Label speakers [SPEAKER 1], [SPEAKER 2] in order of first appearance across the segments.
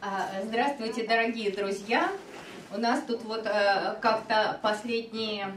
[SPEAKER 1] Здравствуйте, дорогие друзья! У нас тут вот как-то последние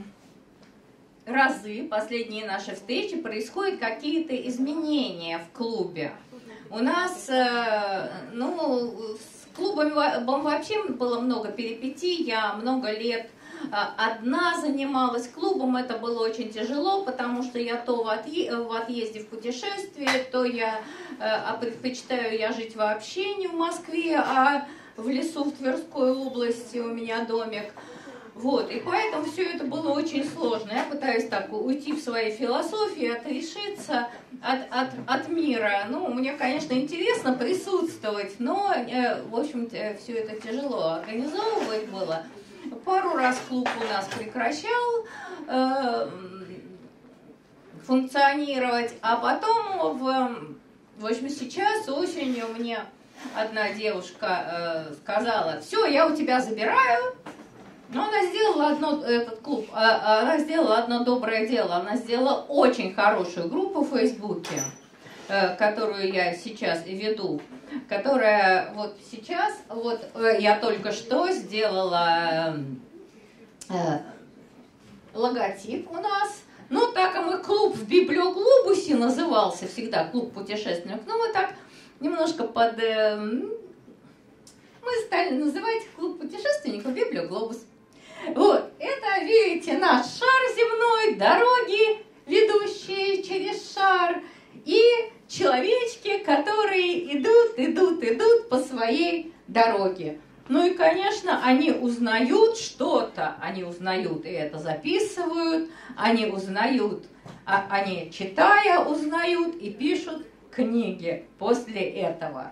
[SPEAKER 1] наши встречи происходят какие-то изменения в клубе. У нас, с клубом вообще было много перипетий, я много лет одна занималась клубом, это было очень тяжело, потому что я то в отъезде, в путешествии, то я предпочитаю я жить вообще не в Москве, а в лесу в Тверской области, у меня домик. Вот, и поэтому все это было очень сложно. Я пытаюсь так уйти в своей философии, отрешиться от мира. Ну, мне, конечно, интересно присутствовать, но, в общем-то, все это тяжело организовывать было. Пару раз клуб у нас прекращал функционировать, а потом, в общем, сейчас осенью мне одна девушка сказала: все, я у тебя забираю. Но она сделала она сделала одно доброе дело. Она сделала очень хорошую группу в Фейсбуке, которую я сейчас веду, которая вот сейчас, вот я только что сделала логотип у нас. Ну, так как мы клуб в Библиоглобусе назывался всегда, клуб путешественников, но мы так немножко мы стали называть клуб путешественников Библиоглобус. Вот, это, видите, наш шар земной, дороги, ведущие через шар, и человечки, которые идут по своей дороге. Ну и, конечно, они узнают что-то, они узнают и это записывают, они узнают, они читая узнают и пишут книги после этого.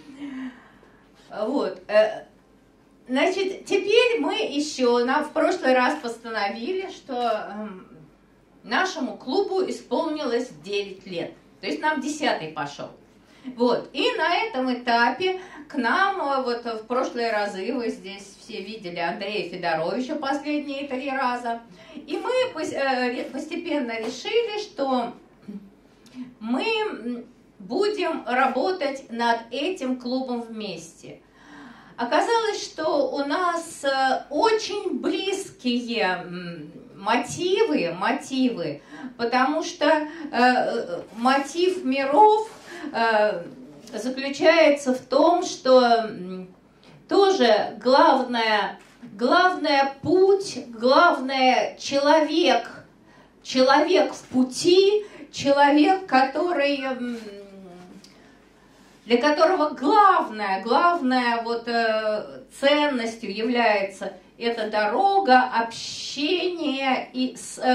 [SPEAKER 1] Вот. Значит, теперь мы еще, в прошлый раз постановили, что нашему клубу исполнилось 9 лет. То есть нам 10-й пошел. Вот. И на этом этапе к нам, вот в прошлые разы, вы здесь все видели Андрея Федоровича последние 3 раза. И мы постепенно решили, что мы будем работать над этим клубом вместе. Оказалось, что у нас очень близкие мотивы, потому что мотив миров заключается в том, что тоже главное путь, главное человек в пути, человек, для которого главная вот ценностью является эта дорога, общение и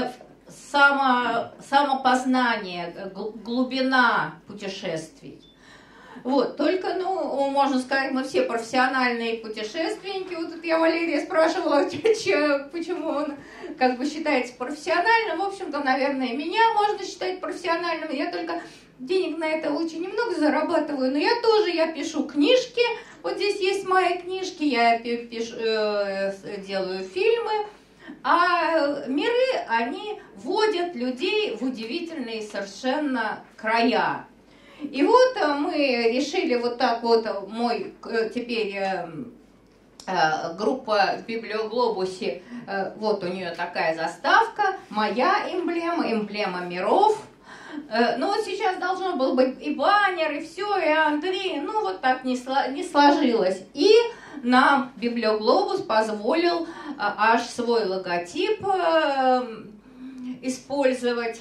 [SPEAKER 1] самопознание, глубина путешествий. Вот, только, можно сказать, мы все профессиональные путешественники. Вот тут я Валерия спрашивала, почему он считается профессиональным. В общем-то, наверное, меня можно считать профессиональным. Я только денег на это очень немного зарабатываю, но я пишу книжки. Вот здесь есть мои книжки, я делаю фильмы. А миры, они вводят людей в удивительные совершенно края. И вот мы решили вот так вот, теперь группа в Библиоглобусе, вот у нее такая заставка, моя эмблема миров. Ну вот сейчас должно было быть и баннер, и все, и Андрей, вот так не сложилось. И нам Библиоглобус позволил аж свой логотип использовать.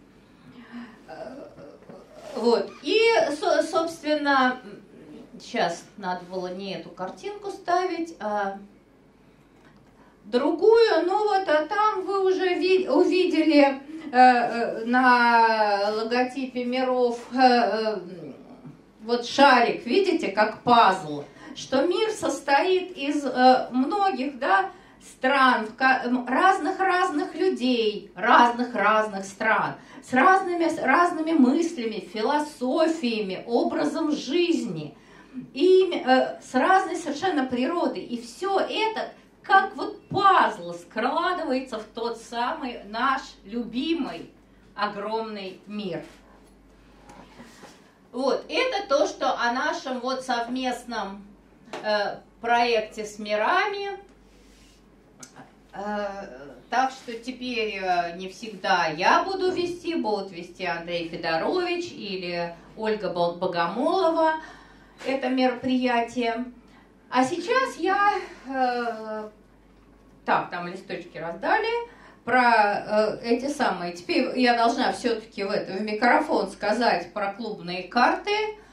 [SPEAKER 1] Вот. И, собственно, сейчас надо было не эту картинку ставить, а другую. Там вы уже увидели на логотипе миров вот шарик, видите, как пазл, что мир состоит из многих, стран, разных людей, разных стран, с разными мыслями, философиями, образом жизни, и с разной совершенно природой. И все это как вот пазл складывается в тот самый наш любимый огромный мир. Вот, это то, что о нашем вот совместном проекте с мирами. Так что теперь не всегда я буду вести, будут вести Андрей Федорович или Ольга Богомолова это мероприятие. А сейчас я... Так, там листочки раздали про эти самые. Теперь я должна все-таки в микрофон сказать про клубные карты,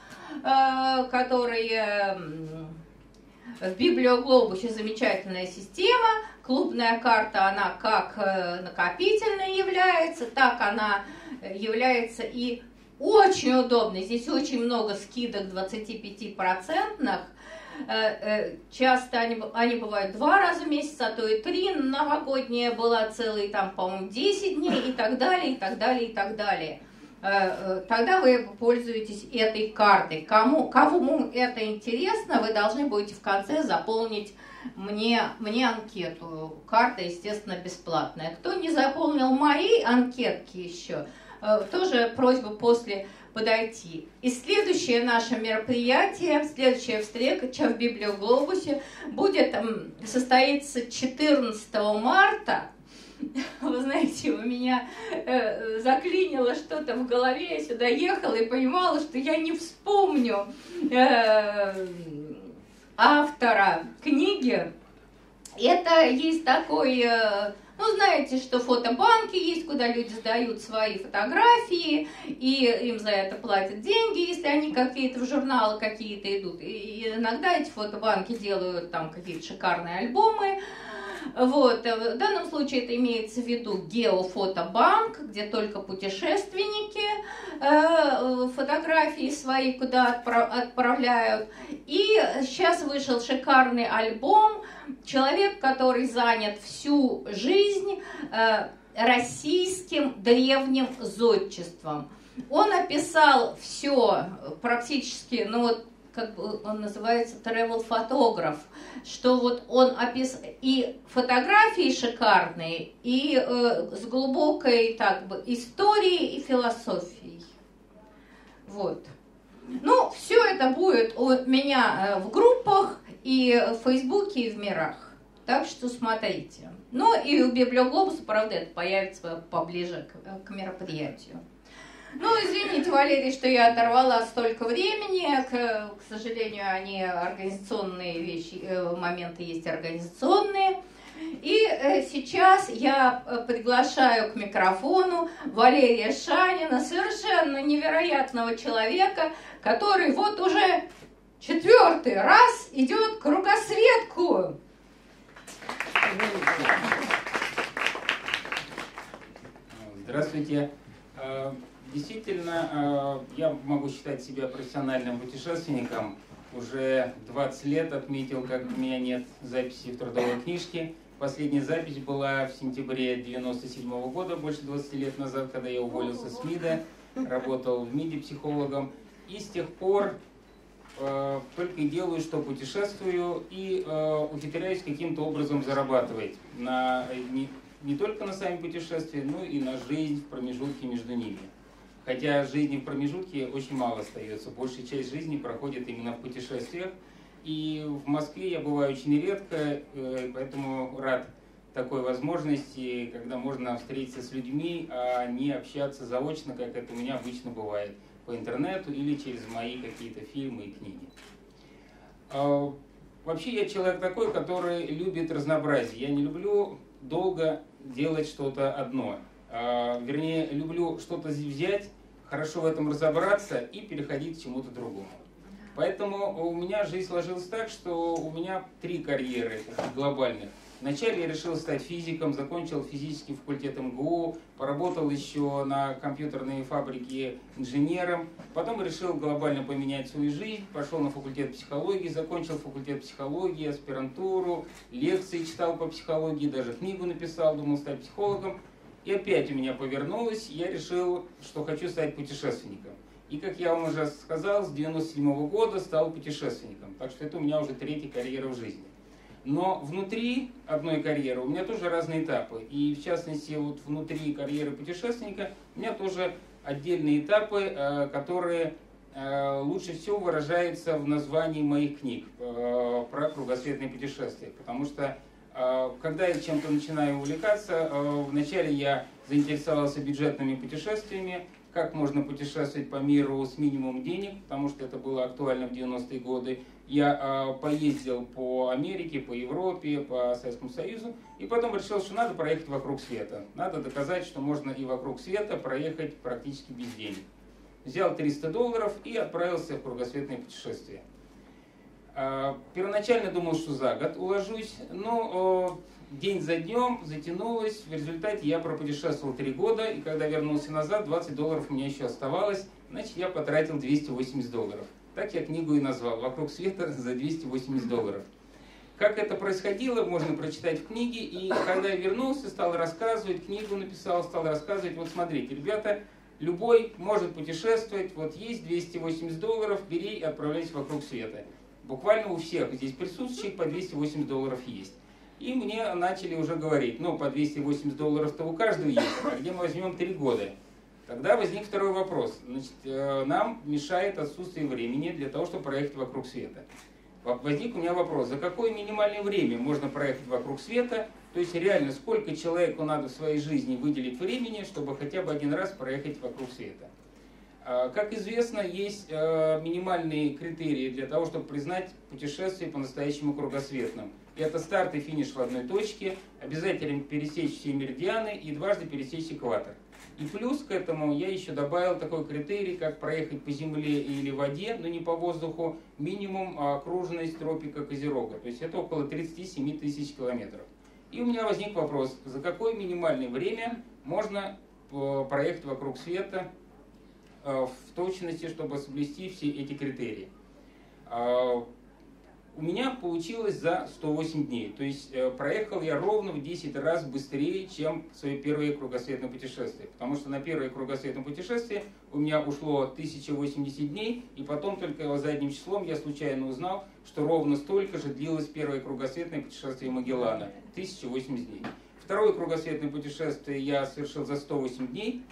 [SPEAKER 1] которые в Библиоглобусе замечательная система. Клубная карта, она как накопительная является, так она является и очень удобной. Здесь очень много скидок 25%. Часто они бывают 2 раза в месяц, а то и 3. Новогодняя была целый, там, по-моему, 10 дней и так далее, и так далее, и так далее. Тогда вы пользуетесь этой картой. Кому это интересно, вы должны будете в конце заполнить мне анкету. Карта, естественно, бесплатная. Кто не заполнил мои анкетки еще, тоже просьба после подойти. И следующее наше мероприятие, следующая встреча в Библиоглобусе будет состоится 14 марта. Вы знаете, у меня заклинило что-то в голове, я сюда ехала и понимала, что я не вспомню автора книги. Это есть такой, ну, знаете, что фотобанки есть, куда люди сдают свои фотографии, и им за это платят деньги, если они какие-то в журналы какие-то идут. И иногда эти фотобанки делают там какие-то шикарные альбомы. Вот. В данном случае это имеется в виду геофотобанк, где только путешественники фотографии свои куда отправляют. И сейчас вышел шикарный альбом. Человек, который занят всю жизнь российским древним зодчеством. Он описал все практически, ну вот, как бы он называется, travel-фотограф, что вот он описал и фотографии шикарные, и с глубокой, так бы, историей и философией. Вот. Ну, все это будет у меня в группах, и в Фейсбуке, и в мирах. Так что смотрите. Ну, и у Библиоглобуса, правда, это появится поближе к мероприятию. Ну, извините, Валерий, что я оторвала столько времени. К сожалению, они организационные вещи, моменты есть организационные. И сейчас я приглашаю к микрофону Валерия Шанина, совершенно невероятного человека, который вот уже 4-й раз идет кругосветку.
[SPEAKER 2] Здравствуйте. Действительно, я могу считать себя профессиональным путешественником. Уже 20 лет отметил, как у меня нет записи в трудовой книжке. Последняя запись была в сентябре 1997 года, больше 20 лет назад, когда я уволился с МИДа, работал в МИДе психологом. И с тех пор только и делаю, что путешествую и ухитряюсь каким-то образом зарабатывать не только на сами путешествия, но и на жизнь в промежутке между ними. Хотя жизни в промежутке очень мало остается. Большая часть жизни проходит именно в путешествиях. И в Москве я бываю очень редко, поэтому рад такой возможности, когда можно встретиться с людьми, а не общаться заочно, как это у меня обычно бывает, по интернету или через мои какие-то фильмы и книги. Вообще я человек такой, который любит разнообразие. Я не люблю долго делать что-то одно. Вернее, люблю что-то взять, хорошо в этом разобраться и переходить к чему-то другому. Поэтому у меня жизнь сложилась так, что у меня 3 карьеры глобальных. Вначале я решил стать физиком, закончил физический факультет МГУ, поработал еще на компьютерной фабрике инженером. Потом решил глобально поменять свою жизнь, пошел на факультет психологии, закончил факультет психологии, аспирантуру, лекции читал по психологии, даже книгу написал, думал стать психологом. И опять у меня повернулось, я решил, что хочу стать путешественником. И, как я вам уже сказал, с 1997 года стал путешественником. Так что это у меня уже 3-я карьера в жизни. Но внутри одной карьеры у меня тоже разные этапы. И, в частности, вот внутри карьеры путешественника у меня тоже отдельные этапы, которые лучше всего выражается в названии моих книг про кругосветные путешествия. Потому что, когда я чем-то начинаю увлекаться, вначале я заинтересовался бюджетными путешествиями, как можно путешествовать по миру с минимумом денег, потому что это было актуально в 90-е годы. Я поездил по Америке, по Европе, по Советскому Союзу, и потом решил, что надо проехать вокруг света. Надо доказать, что можно и вокруг света проехать практически без денег. Взял $300 и отправился в кругосветное путешествие. Первоначально думал, что за год уложусь, но день за днем затянулось. В результате я пропутешествовал 3 года, и когда вернулся назад, $20 у меня еще оставалось, значит, я потратил $280. Так я книгу и назвал «Вокруг света за $280». Как это происходило, можно прочитать в книге. И когда я вернулся, стал рассказывать, книгу написал, стал рассказывать. Вот смотрите, ребята, любой может путешествовать, вот есть $280, бери и отправляйся вокруг света. Буквально у всех здесь присутствующих по $280 есть. И мне начали уже говорить, ну, по $280-то у каждого есть, а где мы возьмем 3 года? Тогда возник второй вопрос. Значит, нам мешает отсутствие времени для того, чтобы проехать вокруг света. Возник у меня вопрос, за какое минимальное время можно проехать вокруг света? То есть реально, сколько человеку надо в своей жизни выделить времени, чтобы хотя бы один раз проехать вокруг света? Как известно, есть минимальные критерии для того, чтобы признать путешествие по-настоящему кругосветным. Это старт и финиш в одной точке, обязательно пересечь все меридианы и дважды пересечь экватор. И плюс к этому я еще добавил такой критерий, как проехать по земле или воде, но не по воздуху, минимум окружность тропика Козерога. То есть это около 37 тысяч километров. И у меня возник вопрос, за какое минимальное время можно проехать вокруг света в точности, чтобы соблюсти все эти критерии. У меня получилось за 108 дней. То есть проехал я ровно в 10 раз быстрее, чем свое первое кругосветное путешествие. Потому что на первое кругосветное путешествие у меня ушло 1080 дней, и потом только задним числом я случайно узнал, что ровно столько же длилось первое кругосветное путешествие Магеллана. 1080 дней. Второе кругосветное путешествие я совершил за 108 дней.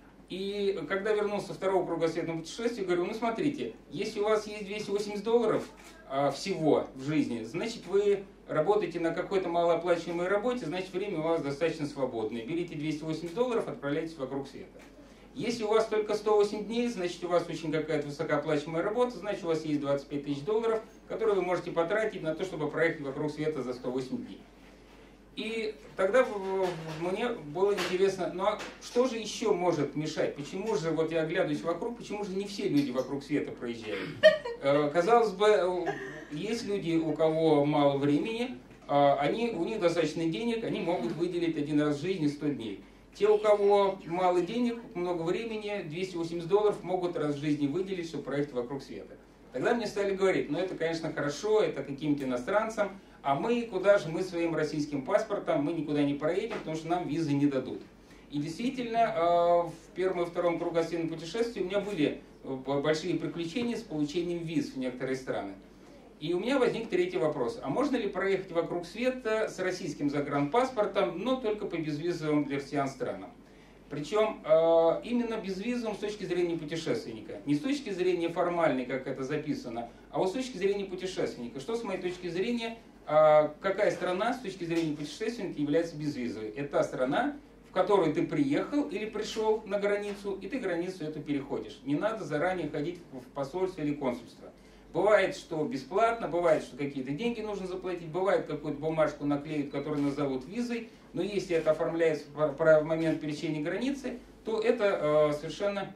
[SPEAKER 2] И когда вернулся со второго кругосветного путешествия, говорю, ну смотрите, если у вас есть $280 всего в жизни, значит вы работаете на какой-то малооплачиваемой работе, значит время у вас достаточно свободное. Берите $280, отправляйтесь вокруг света. Если у вас только 108 дней, значит у вас очень какая-то высокооплачиваемая работа, значит у вас есть $25 тысяч, которые вы можете потратить на то, чтобы проехать вокруг света за 108 дней. И тогда мне было интересно, ну а что же еще может мешать? Почему же, вот я оглядываюсь вокруг, почему же не все люди вокруг света проезжают? Казалось бы, есть люди, у кого мало времени, у них достаточно денег, они могут выделить один раз в жизни 100 дней. Те, у кого мало денег, много времени, $280 могут раз в жизни выделить, чтобы проехать вокруг света. Тогда мне стали говорить, ну это, конечно, хорошо, это каким-то иностранцам, а мы куда же, мы своим российским паспортом, мы никуда не проедем, потому что нам визы не дадут. И действительно, в первом и втором кругосветном путешествии у меня были большие приключения с получением виз в некоторые страны. И у меня возник третий вопрос. А можно ли проехать вокруг света с российским загранпаспортом, но только по безвизовым для россиян странам? Причем именно безвизовым с точки зрения путешественника. Не с точки зрения формальной, как это записано, а вот с точки зрения путешественника. Что, с моей точки зрения, какая страна с точки зрения путешественника является безвизовой? Это та страна, в которую ты приехал или пришел на границу, и ты границу эту переходишь. Не надо заранее ходить в посольство или консульство. Бывает, что бесплатно, бывает, что какие-то деньги нужно заплатить, бывает, какую-то бумажку наклеют, которую назовут визой, но если это оформляется в момент пересечения границы, то это совершенно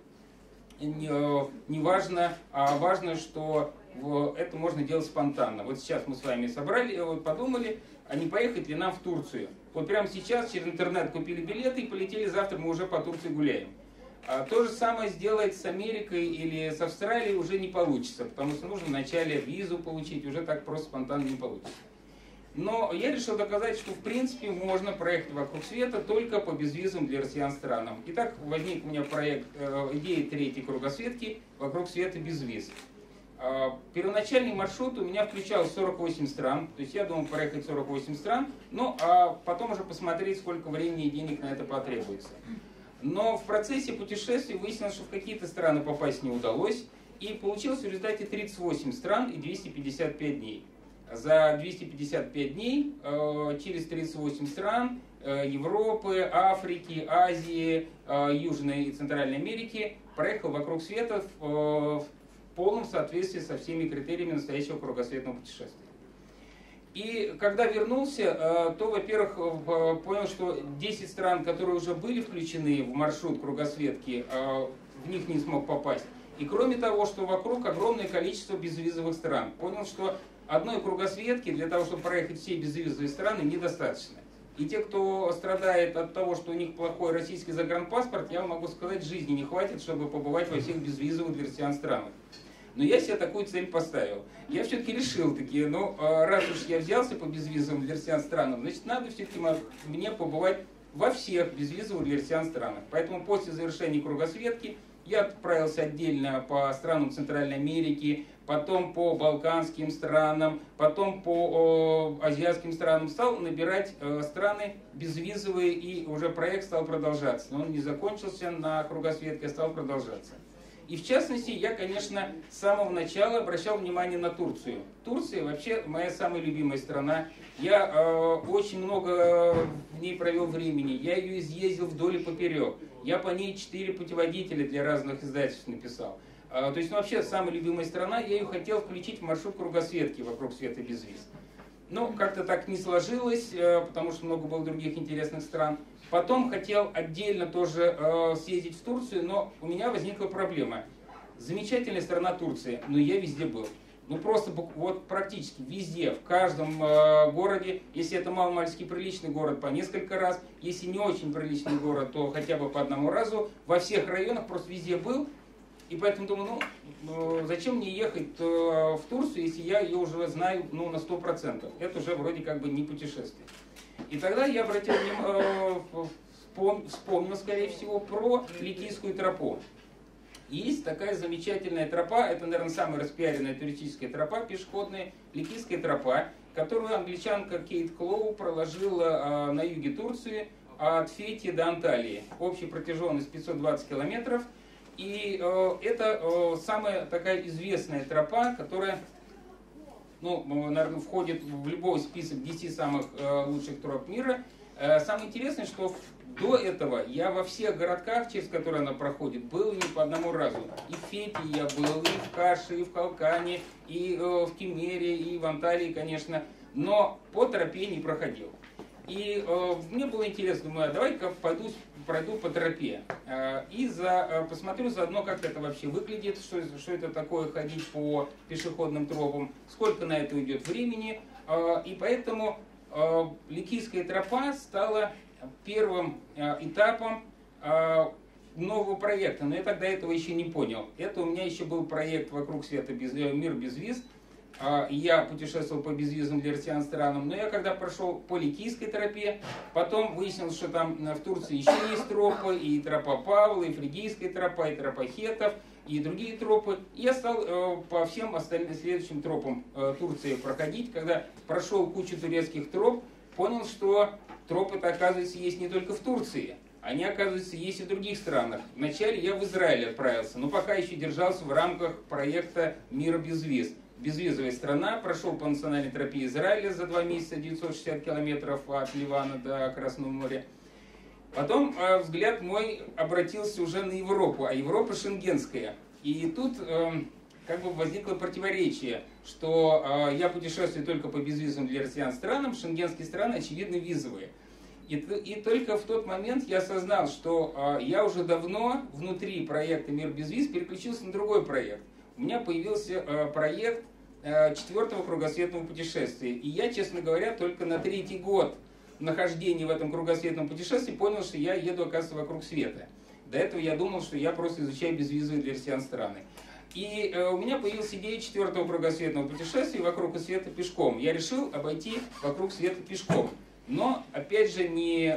[SPEAKER 2] не важно, а важно, что это можно делать спонтанно. Вот сейчас мы с вами подумали, а не поехать ли нам в Турцию. Вот прямо сейчас через интернет купили билеты и полетели, завтра мы уже по Турции гуляем. То же самое сделать с Америкой или с Австралией уже не получится, потому что нужно вначале визу получить, уже так просто спонтанно не получится. Но я решил доказать, что в принципе можно проехать вокруг света только по безвизовым для россиян странам. Итак, возник у меня проект, идея третьей кругосветки «Вокруг света без виз». Первоначальный маршрут у меня включал 48 стран, то есть я думал проехать 48 стран, а потом уже посмотреть, сколько времени и денег на это потребуется. Но в процессе путешествий выяснилось, что в какие-то страны попасть не удалось. И получилось в результате 38 стран и 255 дней. За 255 дней через 38 стран Европы, Африки, Азии, Южной и Центральной Америки проехал вокруг света в полном соответствии со всеми критериями настоящего кругосветного путешествия. И когда вернулся, то, во-первых, понял, что 10 стран, которые уже были включены в маршрут кругосветки, в них не смог попасть. И кроме того, что вокруг огромное количество безвизовых стран. Понял, что одной кругосветки для того, чтобы проехать все безвизовые страны, недостаточно. И те, кто страдает от того, что у них плохой российский загранпаспорт, я могу сказать, жизни не хватит, чтобы побывать во всех безвизовых для россиян странах. Но я себе такую цель поставил. Я все-таки решил, раз уж я взялся по безвизовым для россиян странам, значит, надо все-таки мне побывать во всех безвизовых для россиян странах. Поэтому после завершения кругосветки я отправился отдельно по странам Центральной Америки, потом по балканским странам, потом по азиатским странам. Стал набирать страны безвизовые, и уже проект стал продолжаться. Но он не закончился на кругосветке, а стал продолжаться. И в частности, я, конечно, с самого начала обращал внимание на Турцию. Турция вообще моя самая любимая страна. Я очень много в ней провел времени. Я ее изъездил вдоль и поперек. Я по ней 4 путеводителя для разных издательств написал. То есть, вообще, самая любимая страна. Я ее хотел включить в маршрут кругосветки вокруг света без виз. Но как-то так не сложилось, потому что много было других интересных стран. Потом хотел отдельно тоже съездить в Турцию, но у меня возникла проблема. Замечательная страна Турция, но я везде был. Просто вот практически везде, в каждом городе. Если это маломальски приличный город, по несколько раз. Если не очень приличный город, то хотя бы по одному разу. Во всех районах просто везде был. И поэтому думаю, зачем мне ехать в Турцию, если я ее уже знаю на 100%. Это уже вроде как бы не путешествие. И тогда я вспомнил, скорее всего, про Ликийскую тропу. Есть такая замечательная тропа, это, наверное, самая распиаренная туристическая тропа пешеходная, Ликийская тропа, которую англичанка Кейт Клоу проложила на юге Турции от Фетии до Анталии. Общая протяженность 520 километров. И это самая такая известная тропа, которая, наверное, входит в любой список 10 самых лучших троп мира. Самое интересное, что до этого я во всех городках, через которые она проходит, был не по одному разу. И в Фете я был, и в Каше, и в Калкане, и в Кемере, и в Анталии, конечно. Но по тропе не проходил. И мне было интересно, думаю, давай-ка пройду по тропе. И посмотрю заодно, как это вообще выглядит, что это такое ходить по пешеходным тропам, сколько на это уйдет времени. И поэтому Ликийская тропа стала первым этапом нового проекта. Но я тогда этого еще не понял. Это у меня еще был проект «Вокруг света мир без виз». Я путешествовал по безвизовым для россиян странам, но я когда прошел по Ликийской тропе, потом выяснил, что там в Турции еще есть тропы, и тропа Павла, и Фригийская тропа, и тропа Хетов, и другие тропы. И я стал по всем остальным следующим тропам Турции проходить. Когда прошел кучу турецких троп, понял, что тропы-то, оказывается, есть не только в Турции. Они, оказывается, есть и в других странах. Вначале я в Израиль отправился, но пока еще держался в рамках проекта «Мир без виз». Безвизовая страна, прошел по национальной тропе Израиля за 2 месяца 960 километров от Ливана до Красного моря. Потом взгляд мой обратился уже на Европу, а Европа шенгенская. И тут как бы возникло противоречие, что я путешествую только по безвизовым для россиян странам, шенгенские страны, очевидно, визовые. И только в тот момент я осознал, что я уже давно внутри проекта «Мир без виз» переключился на другой проект. У меня появился проект 4-го кругосветного путешествия. И я, честно говоря, только на 3-й год нахождения в этом кругосветном путешествии понял, что я еду, оказывается, вокруг света. До этого я думал, что я просто изучаю безвизовые для россиян страны. И у меня появилась идея 4-го кругосветного путешествия «Вокруг света пешком». Я решил обойти вокруг света пешком. Но, опять же,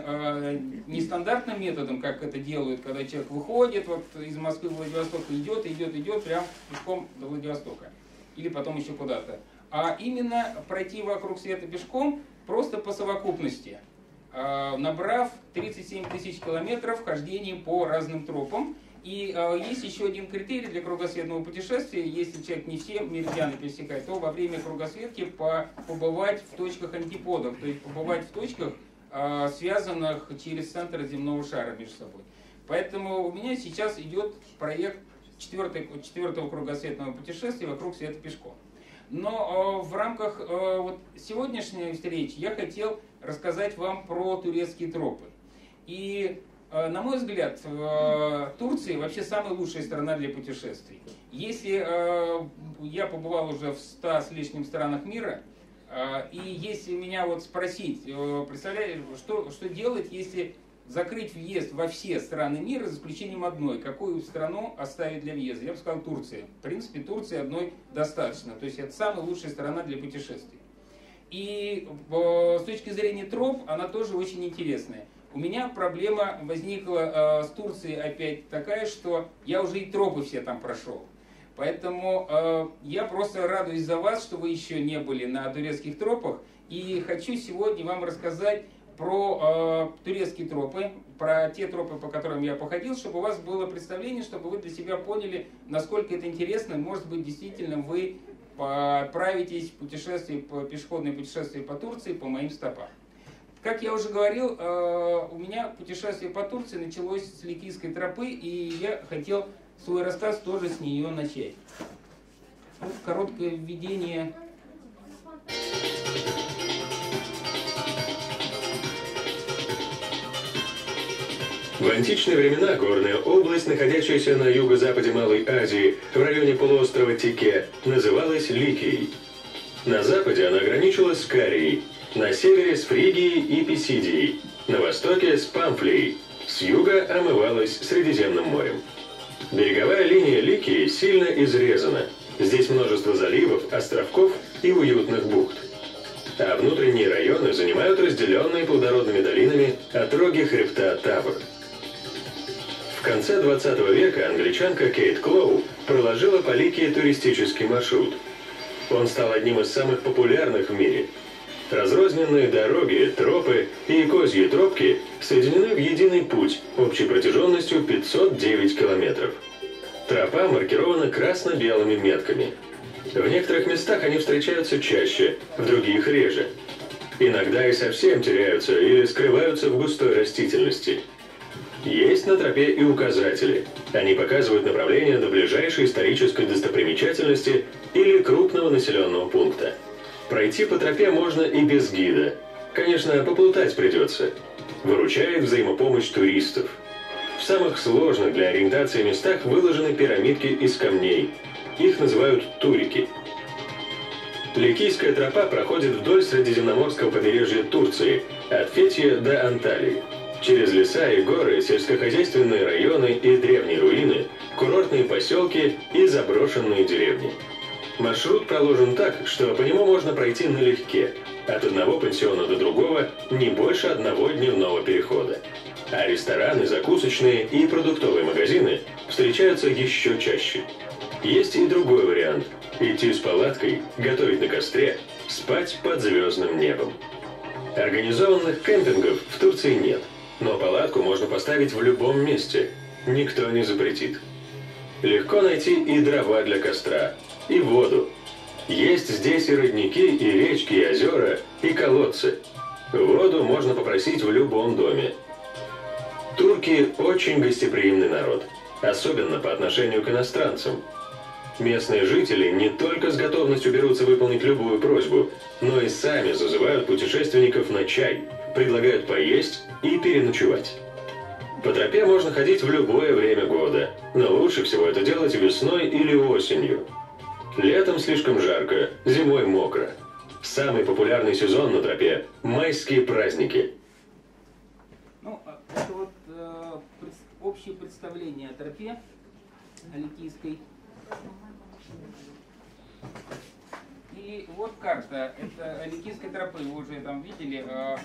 [SPEAKER 2] не стандартным методом, как это делают, когда человек выходит из Москвы в Владивосток, идет прям пешком до Владивостока. Или потом еще куда-то. А именно пройти вокруг света пешком просто по совокупности, набрав 37 тысяч километров хождением по разным тропам. И есть еще один критерий для кругосветного путешествия. Если человек не все меридианы пересекает, то во время кругосветки побывать в точках антиподов, то есть побывать в точках, связанных через центр земного шара между собой. Поэтому у меня сейчас идет проект четвертого кругосветного путешествия вокруг света пешком. Но в рамках вот сегодняшней встречи я хотел рассказать вам про турецкие тропы. И на мой взгляд, Турция вообще самая лучшая страна для путешествий. Если я побывал уже в 100 с лишним странах мира, и если меня вот спросить, представляете, что делать, если закрыть въезд во все страны мира, за исключением одной, какую страну оставить для въезда? Я бы сказал Турция. В принципе, Турции одной достаточно. То есть это самая лучшая страна для путешествий. И с точки зрения троп, она тоже очень интересная. У меня проблема возникла с Турцией опять такая, что я уже и тропы все там прошел. Поэтому я просто радуюсь за вас, что вы еще не были на турецких тропах. И хочу сегодня вам рассказать про турецкие тропы, про те тропы, по которым я походил, чтобы у вас было представление, чтобы вы для себя поняли, насколько это интересно. Может быть, действительно вы отправитесь в путешествие, пешеходное путешествие по Турции по моим стопам. Как я уже говорил, у меня путешествие по Турции началось с Ликийской тропы, и я хотел свой рассказ тоже с нее начать. Вот короткое введение.
[SPEAKER 3] В античные времена горная область, находящаяся на юго-западе Малой Азии, в районе полуострова Теке, называлась Ликией. На западе она граничила с Карией, на севере с Фригией и Писидией, на востоке с Памфлией, с юга омывалась Средиземным морем. Береговая линия Ликии сильно изрезана. Здесь множество заливов, островков и уютных бухт. А внутренние районы занимают разделенные плодородными долинами отроги хребта Тавр. В конце 20 века англичанка Кейт Клоу проложила по Ликии туристический маршрут. Он стал одним из самых популярных в мире. Разрозненные дороги, тропы и козьи тропки соединены в единый путь общей протяженностью 509 километров. Тропа маркирована красно-белыми метками. В некоторых местах они встречаются чаще, в других реже. Иногда и совсем теряются или скрываются в густой растительности. Есть на тропе и указатели. Они показывают направление до ближайшей исторической достопримечательности или крупного населенного пункта. Пройти по тропе можно и без гида. Конечно, поплутать придется. Выручает взаимопомощь туристов. В самых сложных для ориентации местах выложены пирамидки из камней. Их называют турики. Ликийская тропа проходит вдоль средиземноморского побережья Турции, от Фетья до Анталии. Через леса и горы, сельскохозяйственные районы и древние руины, курортные поселки и заброшенные деревни. Маршрут проложен так, что по нему можно пройти налегке. От одного пансиона до другого не больше одного дневного перехода. А рестораны, закусочные и продуктовые магазины встречаются еще чаще. Есть и другой вариант – идти с палаткой, готовить на костре, спать под звездным небом. Организованных кемпингов в Турции нет, но палатку можно поставить в любом месте. Никто не запретит. Легко найти и дрова для костра, и воду. Есть здесь и родники, и речки, и озера, и колодцы. Воду можно попросить в любом доме. Турки очень гостеприимный народ, особенно по отношению к иностранцам. Местные жители не только с готовностью берутся выполнить любую просьбу, но и сами зазывают путешественников на чай, предлагают поесть и переночевать. По тропе можно ходить в любое время года, но лучше всего это делать весной или осенью. Летом слишком жарко, зимой мокро. Самый популярный сезон на тропе – майские праздники.
[SPEAKER 2] Ну, это вот общее представление о тропе, о Ликийской. И вот карта, это Ликийской тропы, вы уже там видели.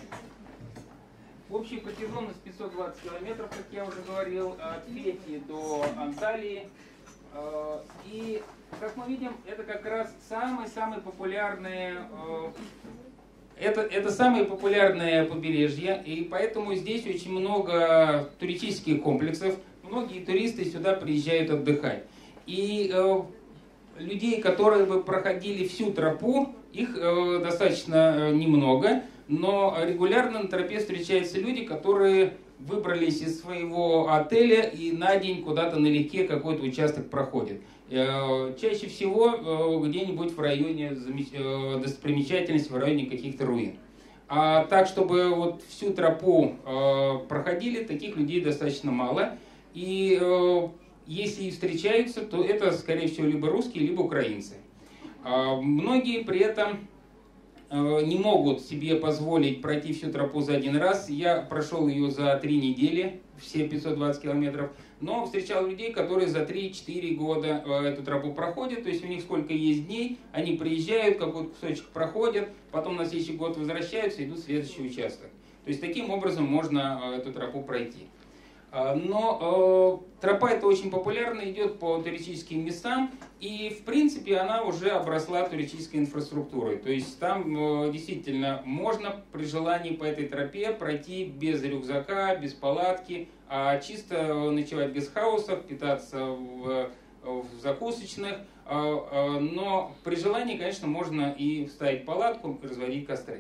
[SPEAKER 2] Общая протяженность 520 километров, как я уже говорил, от Фетии до Анталии. И, как мы видим, это как раз самое популярное, это самое популярное побережье, и поэтому здесь очень много туристических комплексов. многие туристы сюда приезжают отдыхать. И людей, которые бы проходили всю тропу, их достаточно немного, но регулярно на тропе встречаются люди, которые выбрались из своего отеля и на день куда-то налегке какой-то участок проходят. Чаще всего где-нибудь в районе достопримечательностей, в районе каких-то руин. А так, чтобы вот всю тропу проходили, таких людей достаточно мало. И если и встречаются, то это, скорее всего, либо русские, либо украинцы. Многие при этом не могут себе позволить пройти всю тропу за один раз. Я прошел ее за 3 недели, все 520 километров. Но встречал людей, которые за 3-4 года эту тропу проходят. То есть у них сколько есть дней, они приезжают, какой-то кусочек проходят, потом на следующий год возвращаются, идут в следующий участок. То есть таким образом можно эту тропу пройти. Но тропа эта очень популярна, идет по туристическим местам, и в принципе она уже обросла туристической инфраструктурой. То есть там действительно можно при желании по этой тропе пройти без рюкзака, без палатки, а чисто ночевать в гестхаусах, питаться в закусочных. Но при желании, конечно, можно и вставить палатку, разводить костры.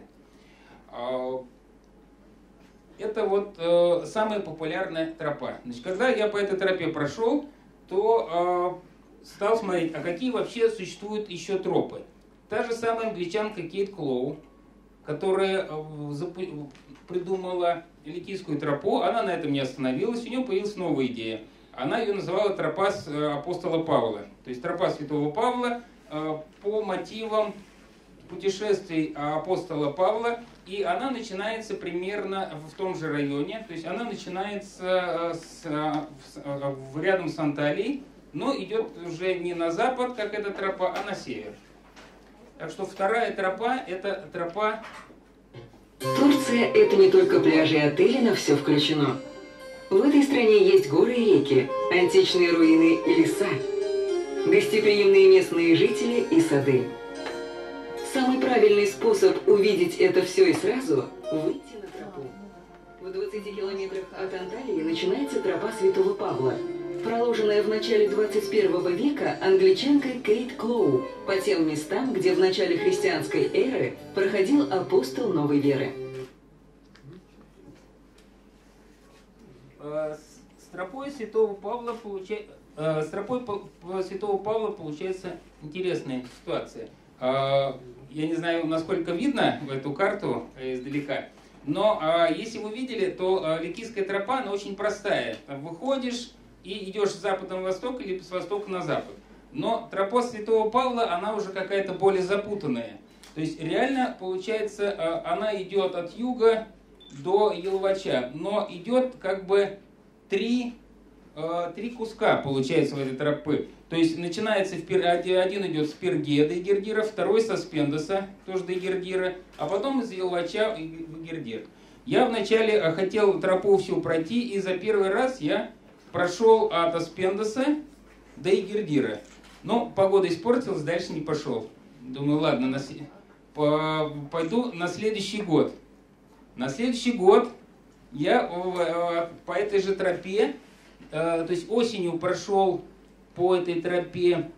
[SPEAKER 2] Это вот самая популярная тропа. Значит, когда я по этой тропе прошел, то стал смотреть, а какие вообще существуют еще тропы. Та же самая англичанка Кейт Клоу, которая придумала Ликийскую тропу, она на этом не остановилась, у нее появилась новая идея. Она ее называла тропа апостола Павла. То есть тропа святого Павла по мотивам путешествий апостола Павла, и она начинается примерно в том же районе, то есть она начинается рядом с Анталией, но идет уже не на запад, как эта тропа, а на север. Так что вторая тропа – это тропа...
[SPEAKER 4] Турция – это не только пляжи и отели, на все включено. В этой стране есть горы и реки, античные руины и леса, гостеприимные местные жители и сады. Самый правильный способ увидеть это все и сразу – выйти на тропу. В 20 километрах от Анталии начинается тропа Святого Павла, проложенная в начале 21 века англичанкой Кейт Клоу по тем местам, где в начале христианской эры проходил апостол новой веры.
[SPEAKER 2] С тропой Святого Павла получается интересная ситуация. Я не знаю, насколько видно эту карту издалека, но если вы видели, то Ликийская тропа, она очень простая. Там выходишь и идешь с запада на восток или с востока на запад. Но тропа Святого Павла, она уже какая-то более запутанная. То есть реально, получается, она идет от юга до Елвача, но идет как бы три куска, получается, в этой тропы. То есть начинается, один идет с Пергея до Эгердира, второй со Спендоса, тоже до Эгердира, а потом из Елвача в Эгердир. Я вначале хотел тропу всю пройти, и за первый раз я прошел от Аспендоса до Эгердира. Но погода испортилась, дальше не пошел. Думаю, ладно, пойду на следующий год. На следующий год я по этой же тропе, то есть осенью прошел по этой тропе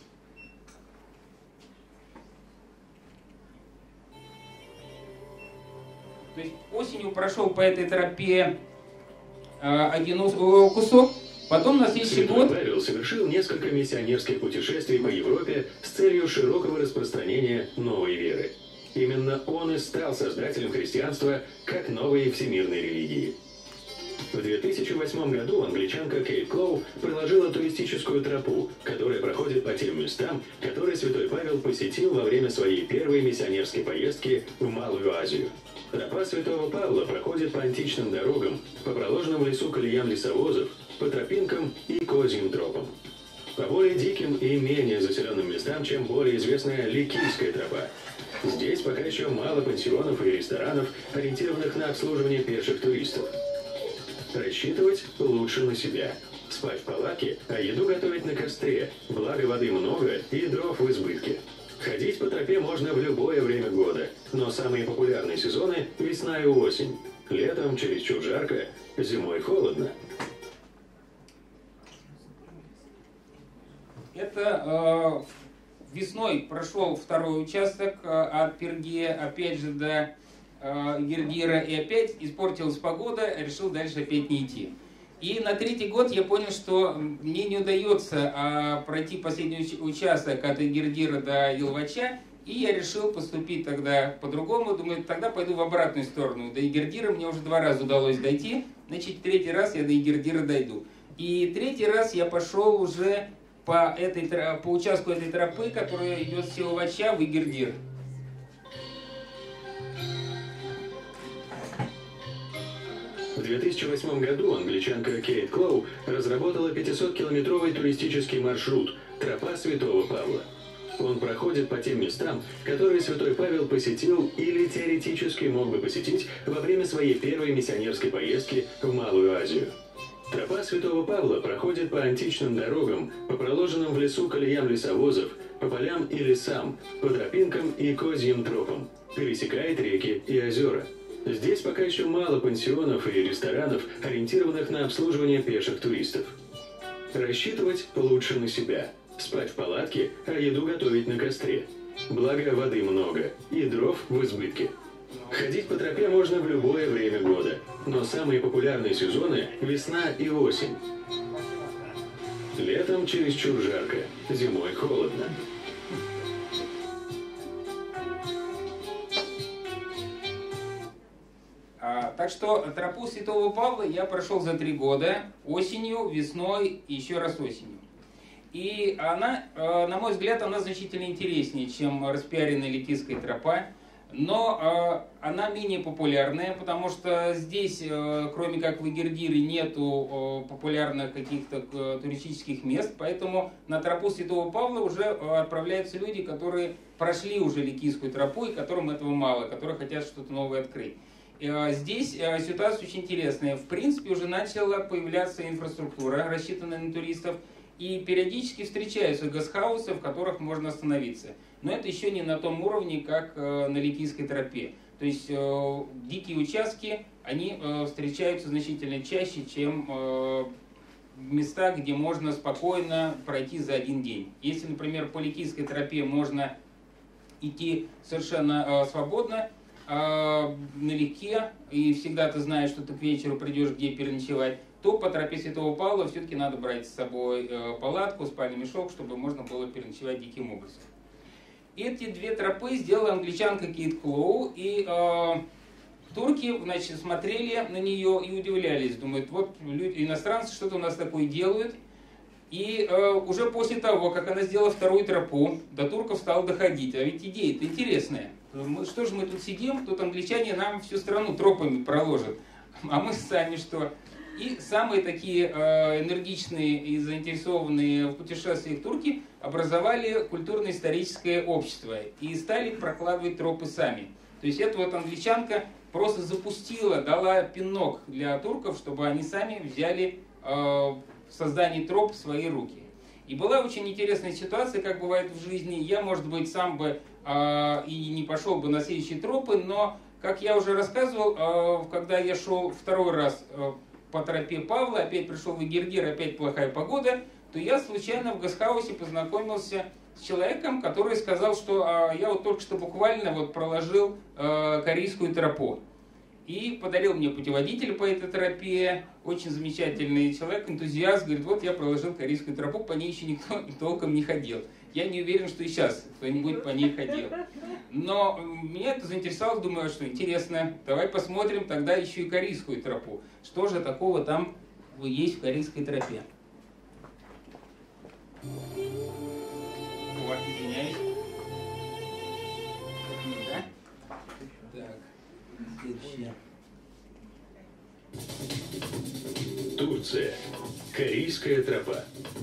[SPEAKER 2] один кусок, потом на следующий год...
[SPEAKER 3] Павел совершил несколько миссионерских путешествий по Европе с целью широкого распространения новой веры. Именно он и стал создателем христианства как новой всемирной религии. В 2008 году англичанка Кейт Клоу проложила туристическую тропу, которая проходит по тем местам, которые святой Павел посетил во время своей первой миссионерской поездки в Малую Азию. Тропа святого Павла проходит по античным дорогам, по проложенным в лесу колеям лесовозов, по тропинкам и козьим тропам. По более диким и менее заселенным местам, чем более известная Ликийская тропа. Здесь пока еще мало пансионов и ресторанов, ориентированных на обслуживание пеших туристов. Рассчитывать лучше на себя. Спать в палатке, а еду готовить на костре, благо воды много и дров в избытке. Ходить по тропе можно в любое время года, но самые популярные сезоны – весна и осень. Летом чересчур жарко, зимой холодно.
[SPEAKER 2] Это весной прошел второй участок от Пергея, опять же, до Гиргира, и опять испортилась погода, решил дальше опять не идти. И на третий год я понял, что мне не удается пройти последний участок от Гиргира до Елвача, и я решил поступить тогда по-другому. Думаю, тогда пойду в обратную сторону. До Игирдира мне уже 2 раза удалось дойти, значит, 3-й раз я до Игирдира дойду. И 3-й раз я пошел уже по участку этой тропы, которая идет с Елвача в Игирдир.
[SPEAKER 3] В 2008 году англичанка Кейт Клоу разработала 500-километровый туристический маршрут «Тропа Святого Павла». Он проходит по тем местам, которые Святой Павел посетил или теоретически мог бы посетить во время своей первой миссионерской поездки в Малую Азию. Тропа Святого Павла проходит по античным дорогам, по проложенным в лесу колеям лесовозов, по полям и лесам, по тропинкам и козьим тропам, пересекает реки и озера. Здесь пока еще мало пансионов и ресторанов, ориентированных на обслуживание пеших туристов. Рассчитывать лучше на себя. Спать в палатке, а еду готовить на костре. Благо, воды много, и дров в избытке. Ходить по тропе можно в любое время года, но самые популярные сезоны – весна и осень. Летом чересчур жарко, зимой холодно.
[SPEAKER 2] Так что тропу Святого Павла я прошел за 3 года, осенью, весной и еще раз осенью. И она, на мой взгляд, она значительно интереснее, чем распиаренная Ликийская тропа, но она менее популярная, потому что здесь, кроме как в Игирдире, нету популярных каких-то туристических мест, поэтому на тропу Святого Павла уже отправляются люди, которые прошли уже Ликийскую тропу и которым этого мало, которые хотят что-то новое открыть. Здесь ситуация очень интересная. В принципе, уже начала появляться инфраструктура, рассчитанная на туристов, и периодически встречаются гестхаусы, в которых можно остановиться. Но это еще не на том уровне, как на Ликийской тропе. То есть дикие участки, они встречаются значительно чаще, чем места, где можно спокойно пройти за 1 день. Если, например, по Ликийской тропе можно идти совершенно свободно, налегке, и всегда ты знаешь, что ты к вечеру придешь где переночевать, то по тропе Святого Павла все-таки надо брать с собой палатку, спальный мешок, чтобы можно было переночевать диким образом. Эти 2 тропы сделала англичанка Кейт Клоу, и турки, значит, смотрели на нее и удивлялись, думают, вот люди, иностранцы что-то у нас такое делают. И уже после того, как она сделала 2-ю тропу, до турков стало доходить, а ведь идея-то интересная. Что же мы тут сидим, тут англичане нам всю страну тропами проложат, а мы сами что? И самые такие энергичные и заинтересованные в путешествиях турки образовали культурно-историческое общество и стали прокладывать тропы сами. То есть эта вот англичанка просто запустила, дала пинок для турков, чтобы они сами взяли создание троп в свои руки. И была очень интересная ситуация, как бывает в жизни. Я, может быть, сам бы и не пошел бы на следующие тропы, но, как я уже рассказывал, когда я шел 2-й раз по тропе Павла, опять пришел в Игирдир, опять плохая погода, то я случайно в гестхаусе познакомился с человеком, который сказал, что я вот только что буквально вот проложил Корейскую тропу. И подарил мне путеводитель по этой тропе, очень замечательный человек, энтузиаст, говорит, вот я проложил Корейскую тропу, по ней еще никто толком не ходил. Я не уверен, что и сейчас кто-нибудь по ней ходил. Но меня это заинтересовало, думаю, что интересно, давай посмотрим тогда еще и Корейскую тропу. Что же такого там есть в Корейской тропе? Вот, извиняюсь. Да? Так.
[SPEAKER 3] Турция. Корейская тропа.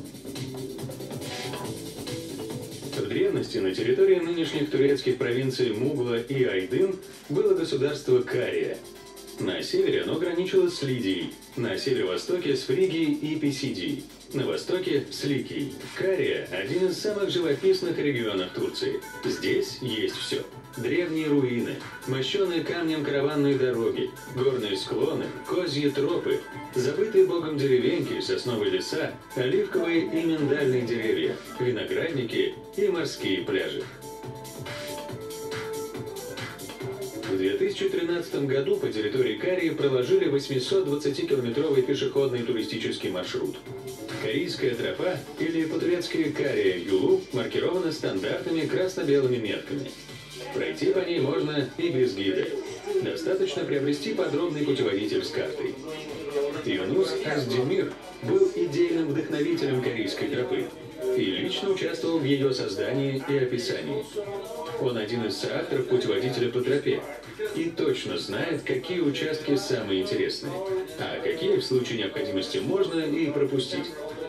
[SPEAKER 3] В древности на территории нынешних турецких провинций Мугла и Айдын было государство Кария. На севере оно граничило с Лидией, на северо-востоке с Фригией и Писидией, на востоке с Ликией. Кария – один из самых живописных регионов Турции. Здесь есть все. Древние руины, мощеные камнем караванные дороги, горные склоны, козьи тропы, забытые богом деревеньки, сосновые леса, оливковые и миндальные деревья, виноградники и морские пляжи. В 2013 году по территории Карии проложили 820-километровый пешеходный туристический маршрут. Карийская тропа, или по-турецки Кария-Юлу, маркирована стандартными красно-белыми метками. Пройти по ней можно и без гида. Достаточно приобрести подробный путеводитель с картой. Юнус Аздемир был идейным вдохновителем Карийской тропы и лично участвовал в ее создании и описании. Он один из соавторов путеводителя по тропе и точно знает, какие участки самые интересные, а какие в случае необходимости можно и пропустить.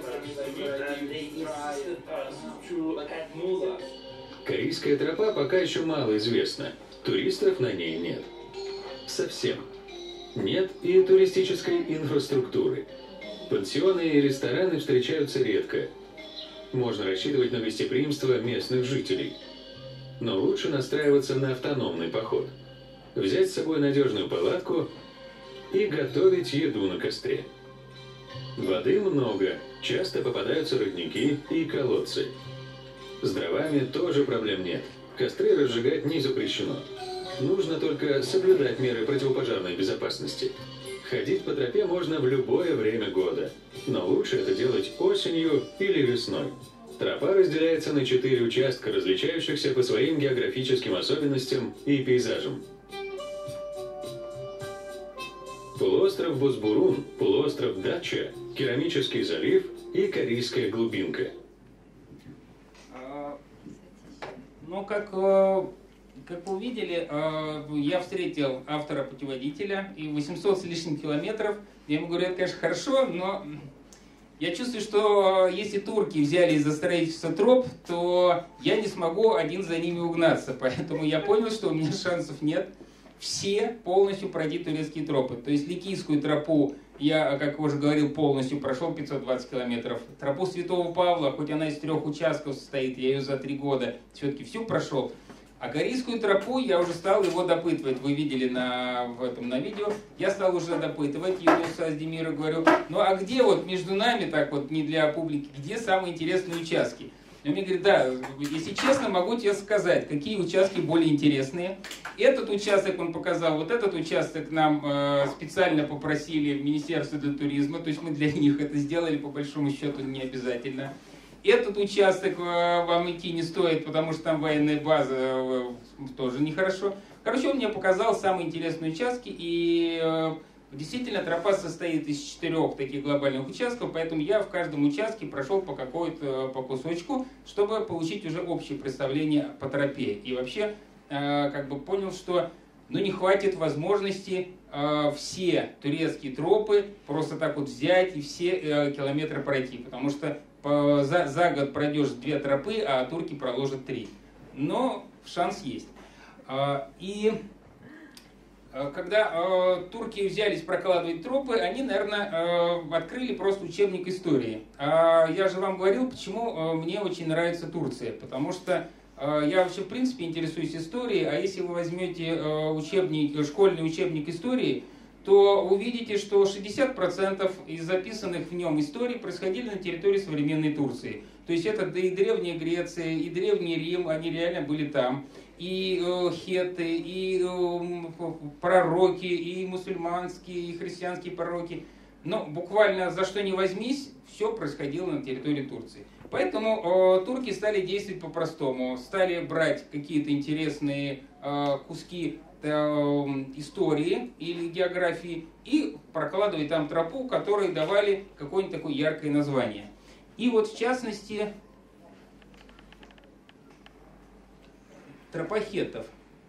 [SPEAKER 3] Карийская тропа пока еще мало известна, туристов на ней нет. Совсем. Нет и туристической инфраструктуры. Пансионы и рестораны встречаются редко. Можно рассчитывать на гостеприимство местных жителей. Но лучше настраиваться на автономный поход. Взять с собой надежную палатку и готовить еду на костре. Воды много, часто попадаются родники и колодцы. С дровами тоже проблем нет. Костры разжигать не запрещено. Нужно только соблюдать меры противопожарной безопасности. Ходить по тропе можно в любое время года, но лучше это делать осенью или весной. Тропа разделяется на 4 участка, различающихся по своим географическим особенностям и пейзажам. Полуостров Бозбурун, полуостров Дача, Керамический залив и Карийская глубинка.
[SPEAKER 2] Ну, как вы увидели, я встретил автора путеводителя, и 800 с лишним километров. Я ему говорю, это, конечно, хорошо, но я чувствую, что если турки взяли за строительство троп, то я не смогу один за ними угнаться. Поэтому я понял, что у меня шансов нет. Все полностью пройти турецкие тропы. То есть Ликийскую тропу я, как уже говорил, полностью прошел 520 километров. Тропу Святого Павла, хоть она из 3 участков состоит, я ее за 3 года все-таки всю прошел. А Карийскую тропу я уже стал его допытывать. Вы видели на видео. Я стал уже допытывать Юнуса Аздемира, говорю, ну а где вот между нами, так вот не для публики, где самые интересные участки? И он мне говорит, да, если честно, могу тебе сказать, какие участки более интересные. Этот участок он показал, вот этот участок нам специально попросили в Министерство для туризма, то есть мы для них это сделали, по большому счету не обязательно. Этот участок вам идти не стоит, потому что там военная база, тоже нехорошо. Короче, он мне показал самые интересные участки, и действительно тропа состоит из 4 таких глобальных участков, поэтому я в каждом участке прошел по по кусочку, чтобы получить уже общее представление по тропе. И вообще, как бы понял, что не хватит возможности все турецкие тропы просто так вот взять и все километры пройти, потому что за год пройдешь 2 тропы, а турки проложат 3. Но шанс есть. И когда турки взялись прокладывать тропы, они, наверное, открыли просто учебник истории. Я же вам говорил, почему мне очень нравится Турция. Потому что я вообще, в принципе, интересуюсь историей, а если вы возьмете школьный учебник истории, то увидите, что 60% из записанных в нем историй происходили на территории современной Турции. То есть это и Древняя Греция, и Древний Рим, они реально были там. И хетты, и пророки, и мусульманские, и христианские пророки. Но буквально за что ни возьмись, все происходило на территории Турции. Поэтому турки стали действовать по-простому. Стали брать какие-то интересные куски истории или географии и прокладывать там тропу, которые давали какое-нибудь такое яркое название. И вот в частности тропа хеттов.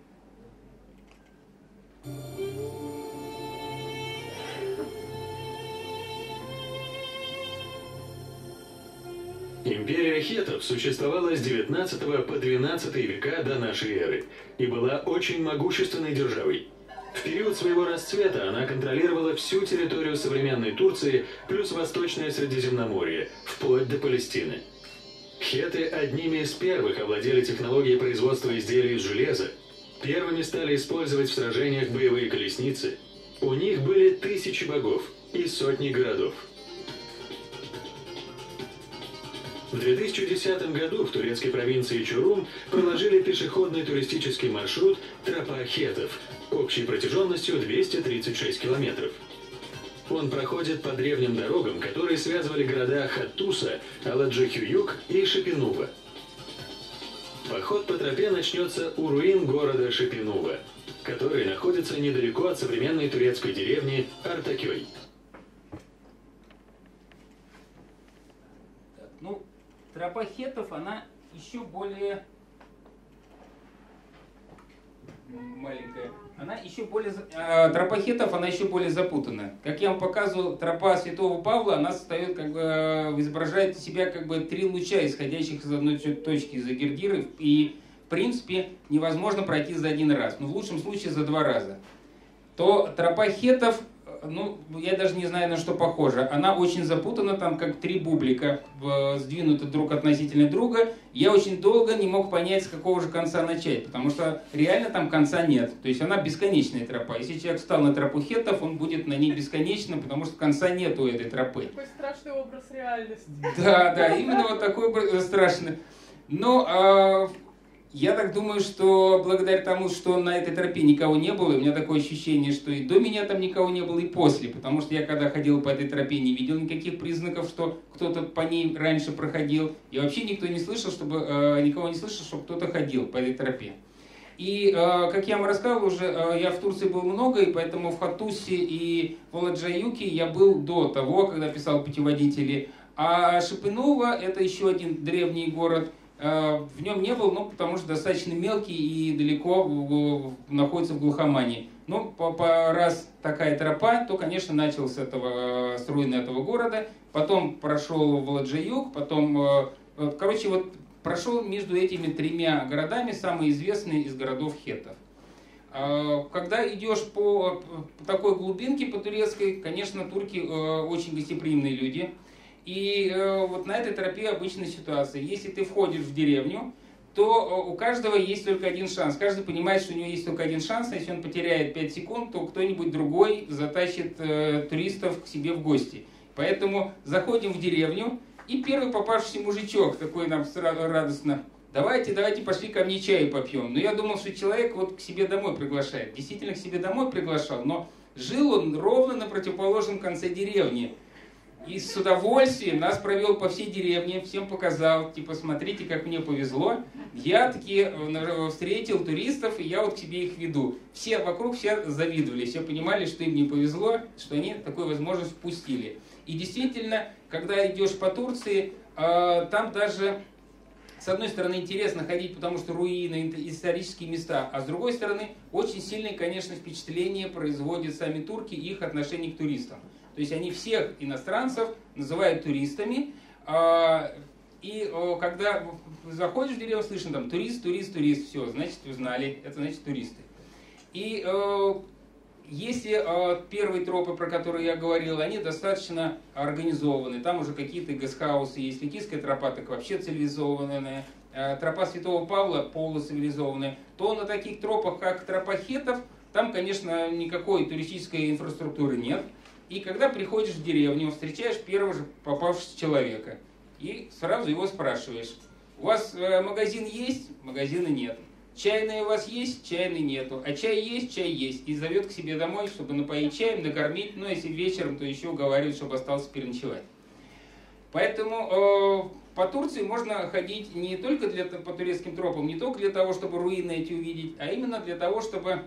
[SPEAKER 3] Империя хеттов существовала с 19 по 12 века до нашей эры и была очень могущественной державой. В период своего расцвета она контролировала всю территорию современной Турции плюс Восточное Средиземноморье, вплоть до Палестины. Хетты одними из первых овладели технологией производства изделий из железа, первыми стали использовать в сражениях боевые колесницы. У них были тысячи богов и сотни городов. В 2010 году в турецкой провинции Чорум проложили пешеходный туристический маршрут «Тропа хеттов» общей протяженностью 236 километров. Он проходит по древним дорогам, которые связывали города Хаттуса, Аладжахююк и Шипинува. Поход по тропе начнется у руин города Шипинува, который находится недалеко от современной турецкой деревни Артакёй.
[SPEAKER 2] Ну, тропа хеттов, она еще более маленькая. Тропа хеттов, она еще более запутанная. Как я вам показывал, тропа Святого Павла, она состоит, изображает из себя три луча, исходящих из одной точки, из Агирдиров, и в принципе невозможно пройти за один раз, но в лучшем случае за 2 раза. То тропа хеттов, я даже не знаю, на что похоже. Она очень запутана, там как 3 бублика сдвинуты друг относительно друга. Я очень долго не мог понять, с какого же конца начать, потому что реально там конца нет. То есть она бесконечная тропа. Если человек встал на тропу хеттов, он будет на ней бесконечно, потому что конца нет у этой тропы.
[SPEAKER 5] Такой страшный образ реальности.
[SPEAKER 2] Да, именно вот такой страшный. Но я так думаю, что благодаря тому, что на этой тропе никого не было, у меня такое ощущение, что и до меня там никого не было, и после. Потому что я, когда ходил по этой тропе, не видел никаких признаков, что кто-то по ней раньше проходил. И вообще никого не слышал, чтобы кто-то ходил по этой тропе. И, как я вам рассказывал уже, я в Турции был много, и поэтому в Хаттусе и в Аладжахююке я был до того, когда писал путеводители. А Шипинува — это еще один древний город. В нем не был, потому что достаточно мелкий и далеко находится в глухомании. Но раз такая тропа, то, конечно, начал с руины этого города, потом прошел в Аладжахююк, потом, прошел между этими 3 городами, самые известные из городов хеттов. Когда идешь по такой глубинке, по турецкой, конечно, турки очень гостеприимные люди. И вот на этой тропе обычная ситуация. Если ты входишь в деревню, то у каждого есть только один шанс. Каждый понимает, что у него есть только один шанс, а если он потеряет 5 секунд, то кто-нибудь другой затащит туристов к себе в гости. Поэтому заходим в деревню, и первый попавшийся мужичок такой нам сразу радостно: давайте, пошли ко мне чаю попьем. Но я думал, что человек к себе домой приглашает. Действительно, к себе домой приглашал, но жил он ровно на противоположном конце деревни. И с удовольствием нас провел по всей деревне, всем показал, смотрите, как мне повезло. Я таки встретил туристов, и я к себе их веду. Все вокруг завидовали, все понимали, что им не повезло, что они такую возможность впустили. И действительно, когда идешь по Турции, там даже, с одной стороны, интересно ходить, потому что руины, исторические места, а с другой стороны, очень сильное, конечно, впечатление производят сами турки и их отношение к туристам. То есть они всех иностранцев называют туристами, и когда заходишь в деревню, слышно там турист, все, значит, узнали, это значит туристы. И если первые тропы, про которые я говорил, они достаточно организованы, там уже какие-то гестхаусы есть, Ликийская тропа так вообще цивилизованная, тропа Святого Павла полуцивилизованная, то на таких тропах, как тропа хеттов, там, конечно, никакой туристической инфраструктуры нет. И когда приходишь в деревню, встречаешь первого же попавшегося человека и сразу его спрашиваешь: у вас магазин есть? Магазина нет. Чайная у вас есть? Чайной нету. А чай есть? Чай есть. И зовет к себе домой, чтобы напоить чаем, накормить, если вечером, то еще уговаривает, чтобы остался переночевать. Поэтому по Турции можно ходить не только по турецким тропам, не только для того, чтобы руины эти увидеть, а именно для того, чтобы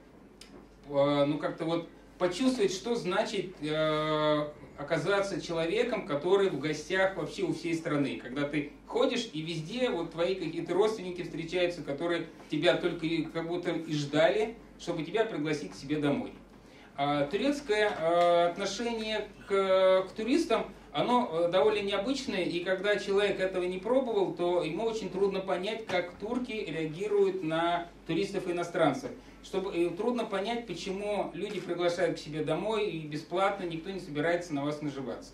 [SPEAKER 2] почувствовать, что значит оказаться человеком, который в гостях вообще у всей страны. Когда ты ходишь, и везде твои какие-то родственники встречаются, которые тебя только как будто и ждали, чтобы тебя пригласить к себе домой. Турецкое отношение к туристам, оно довольно необычное, и когда человек этого не пробовал, то ему очень трудно понять, как турки реагируют на туристов и иностранцев. Трудно понять, почему люди приглашают к себе домой и бесплатно, никто не собирается на вас наживаться.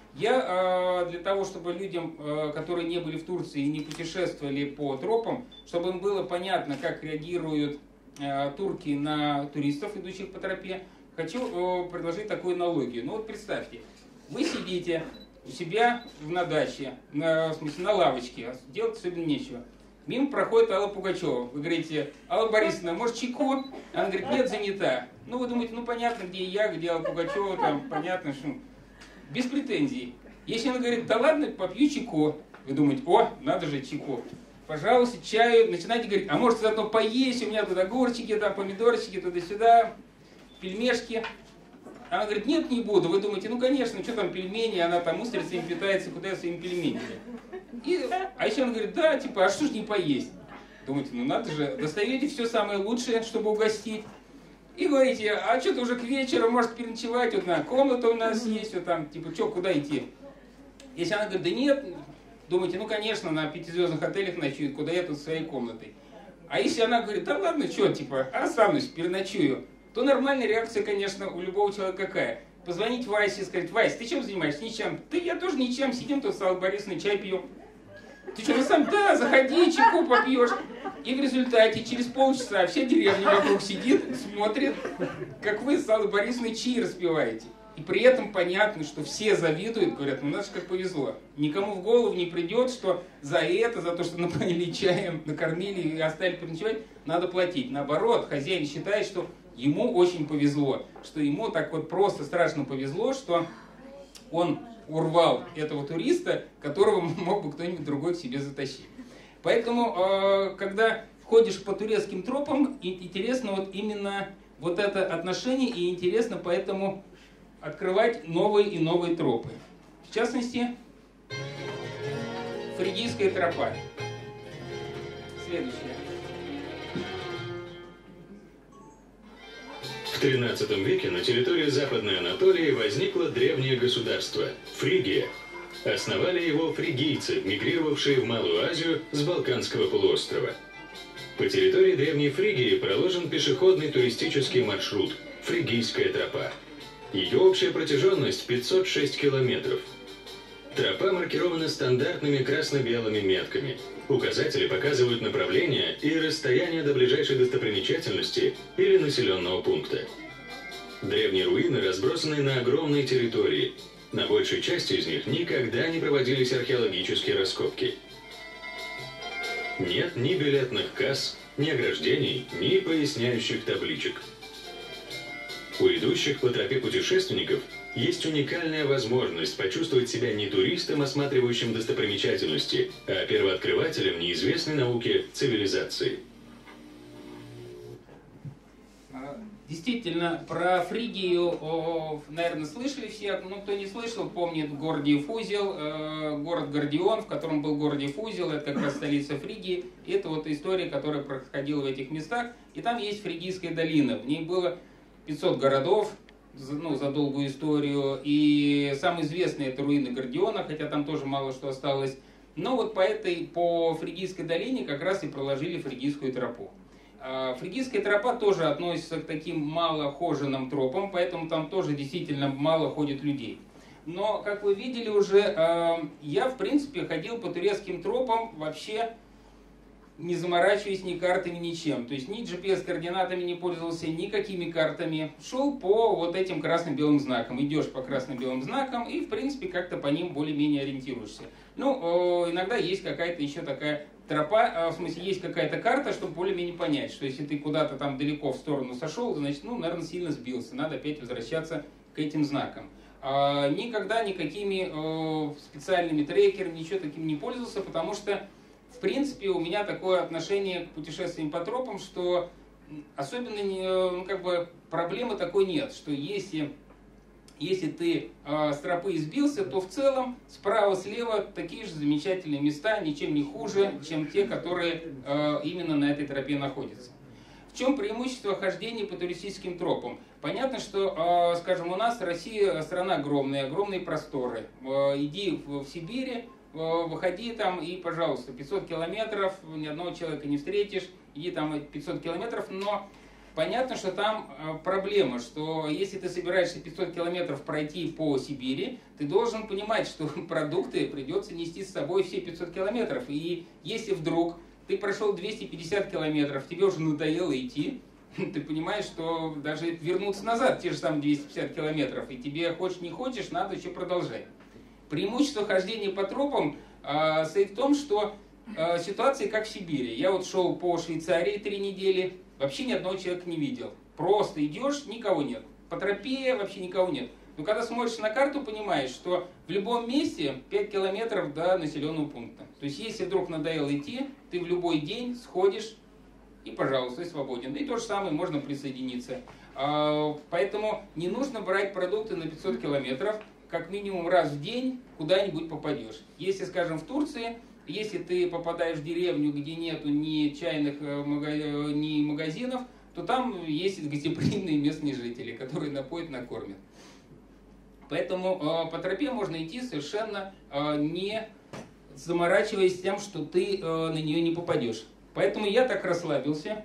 [SPEAKER 2] Я для того, чтобы людям, которые не были в Турции и не путешествовали по тропам, чтобы им было понятно, как реагируют турки на туристов, идущих по тропе, хочу предложить такую аналогию. Ну вот представьте, вы сидите у себя на даче, в смысле на лавочке, делать особенно нечего. Мимо проходит Алла Пугачева. Вы говорите: Алла Борисовна, может чайку? Она говорит: нет, занята. Ну вы думаете, ну понятно, где я, где Алла Пугачева, там понятно, что... Без претензий. Если она говорит: да ладно, попью чайку, вы думаете: о, надо же чайку. Пожалуйста, чаю. Начинаете говорить: а может заодно поесть, у меня тут огурчики, там помидорчики, туда-сюда, пельмешки. Она говорит: нет, не буду. Вы думаете: ну конечно, что там пельмени, она там устрицами питается, куда я своими пельменями. А если она говорит: да, типа, а что ж не поесть? Думаете: ну надо же, достаете все самое лучшее, чтобы угостить. И говорите: а что-то уже к вечеру, может переночевать, вот на комната у нас есть, вот там, типа, что, куда идти? Если она говорит: да нет, думаете: ну конечно, на 5-звездных отелях ночует, куда я тут своей комнатой. А если она говорит: да ладно, что, типа, останусь, переночую, то нормальная реакция, конечно, у любого человека какая? Позвонить Васе и сказать: Вась, ты чем занимаешься? Ничем. Да я тоже ничем, сидим тут с Аллой Борисовной, чай пьем. Ты что, сам? Да, заходи, чайку попьешь. И в результате через полчаса вся деревня вокруг сидит, смотрит, как вы с Аллой Борисовной чаи распиваете. И при этом понятно, что все завидуют, говорят: ну нас же как повезло. Никому в голову не придет, что за это, за то, что напоили чаем, накормили и оставили переночевать, надо платить. Наоборот, хозяин считает, что ему очень повезло, что ему так вот просто страшно повезло, что он урвал этого туриста, которого мог бы кто-нибудь другой к себе затащить. Поэтому, когда ходишь по турецким тропам, интересно вот именно вот это отношение, и интересно поэтому открывать новые и новые тропы. В частности, Фригийская тропа. Следующая.
[SPEAKER 3] В XIII веке на территории Западной Анатолии возникло древнее государство – Фригия. Основали его фригийцы, мигрировавшие в Малую Азию с Балканского полуострова. По территории Древней Фригии проложен пешеходный туристический маршрут – Фригийская тропа. Ее общая протяженность – 506 километров. Тропа маркирована стандартными красно-белыми метками. Указатели показывают направление и расстояние до ближайшей достопримечательности или населенного пункта. Древние руины разбросаны на огромной территории. На большей части из них никогда не проводились археологические раскопки. Нет ни билетных касс, ни ограждений, ни поясняющих табличек. У идущих по тропе путешественников есть уникальная возможность почувствовать себя не туристом, осматривающим достопримечательности, а первооткрывателем неизвестной науке цивилизации.
[SPEAKER 2] Действительно, про Фригию, наверное, слышали все, но кто не слышал, помнит Гордиев узел, город Гордион, в котором был Гордиев узел, это как раз столица Фригии. И это вот история, которая происходила в этих местах. И там есть Фригийская долина, в ней было 500 городов, за долгую историю. И самый известный это руины Гордиона, хотя там тоже мало что осталось. Но вот по Фригийской долине как раз и проложили Фригийскую тропу. Фригийская тропа тоже относится к таким малохоженным тропам, поэтому там тоже действительно мало ходит людей. Но, как вы видели уже, я, в принципе, ходил по турецким тропам вообще не заморачиваясь ни картами, ничем. То есть ни GPS-координатами не пользовался, никакими картами. Шел по вот этим красно-белым знакам. Идешь по красно-белым знакам и, в принципе, как-то по ним более-менее ориентируешься. Ну, иногда есть какая-то еще такая тропа, в смысле, есть какая-то карта, чтобы более-менее понять, что если ты куда-то там далеко в сторону сошел, значит, наверное, сильно сбился. Надо опять возвращаться к этим знакам. Никогда никакими специальными трекерами, ничего таким не пользовался, потому что в принципе, у меня такое отношение к путешествиям по тропам, что особенно проблемы такой нет, что если ты с тропы сбился, то в целом справа-слева такие же замечательные места, ничем не хуже, чем те, которые именно на этой тропе находятся. В В чем преимущество хождения по туристическим тропам? Понятно, что, скажем, у нас Россия страна огромная, огромные просторы. Иди в Сибирь, выходи там и, пожалуйста, 500 километров, ни одного человека не встретишь, иди там 500 километров, но понятно, что там проблема, что если ты собираешься 500 километров пройти по Сибири, ты должен понимать, что продукты придется нести с собой все 500 километров. И если вдруг ты прошел 250 километров, тебе уже надоело идти, ты понимаешь, что даже вернуться назад те же самые 250 километров, и тебе хочешь не хочешь, надо еще продолжать. Преимущество хождения по тропам состоит в том, что ситуация как в Сибири. Я вот шел по Швейцарии 3 недели, вообще ни одного человека не видел. Просто идешь, никого нет. По тропе вообще никого нет. Но когда смотришь на карту, понимаешь, что в любом месте 5 километров до населенного пункта. То есть, если вдруг надоело идти, ты в любой день сходишь и, пожалуйста, ты свободен. И то же самое, можно присоединиться. Поэтому не нужно брать продукты на 500 километров, как минимум раз в день куда-нибудь попадешь. Если, скажем, в Турции, если ты попадаешь в деревню, где нету ни чайных, ни магазинов, то там есть гостеприимные местные жители, которые напоят, накормят. Поэтому по тропе можно идти совершенно не заморачиваясь тем, что ты на нее не попадешь. Поэтому я так расслабился.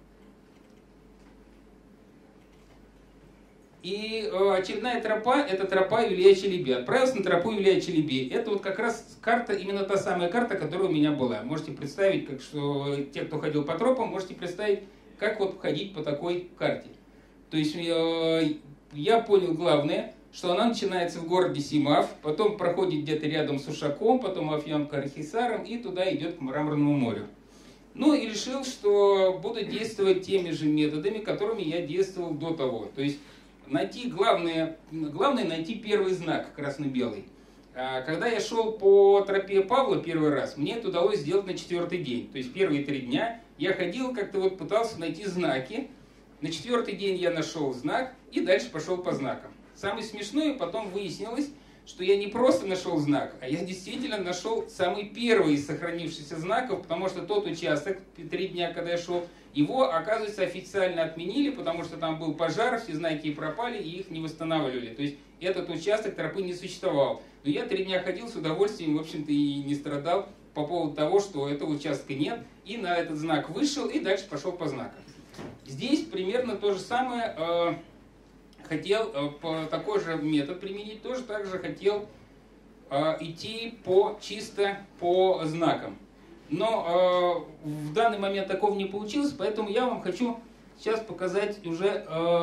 [SPEAKER 2] И очередная тропа, это тропа Юлия Челеби. Отправился на тропу Юлия Челеби. Это вот как раз карта, именно та самая карта, которая у меня была. Можете представить, как что те, кто ходил по тропам, можете представить, как вот ходить по такой карте. То есть я понял главное, что она начинается в городе Симав, потом проходит где-то рядом с Ушаком, потом Афьон-Карахисаром и туда идет к Мраморному морю. Ну и решил, что буду действовать теми же методами, которыми я действовал до того. То есть найти главное найти первый знак красно-белый. Когда я шел по тропе Павла первый раз, мне это удалось сделать на 4-й день. То есть первые 3 дня я ходил, как-то вот пытался найти знаки. На 4-й день я нашел знак и дальше пошел по знакам. Самое смешное, потом выяснилось, что я не просто нашел знак, а я действительно нашел самый первый из сохранившихся знаков, потому что тот участок, 3 дня, когда я шел, его, оказывается, официально отменили, потому что там был пожар, все знаки пропали, и их не восстанавливали. То есть этот участок тропы не существовал. Но я 3 дня ходил с удовольствием, в общем-то, и не страдал по поводу того, что этого участка нет, и на этот знак вышел, и дальше пошел по знакам. Здесь примерно то же самое. Хотел такой же метод применить, тоже так же хотел идти чисто по знакам. Но в данный момент такого не получилось, поэтому я вам хочу сейчас показать уже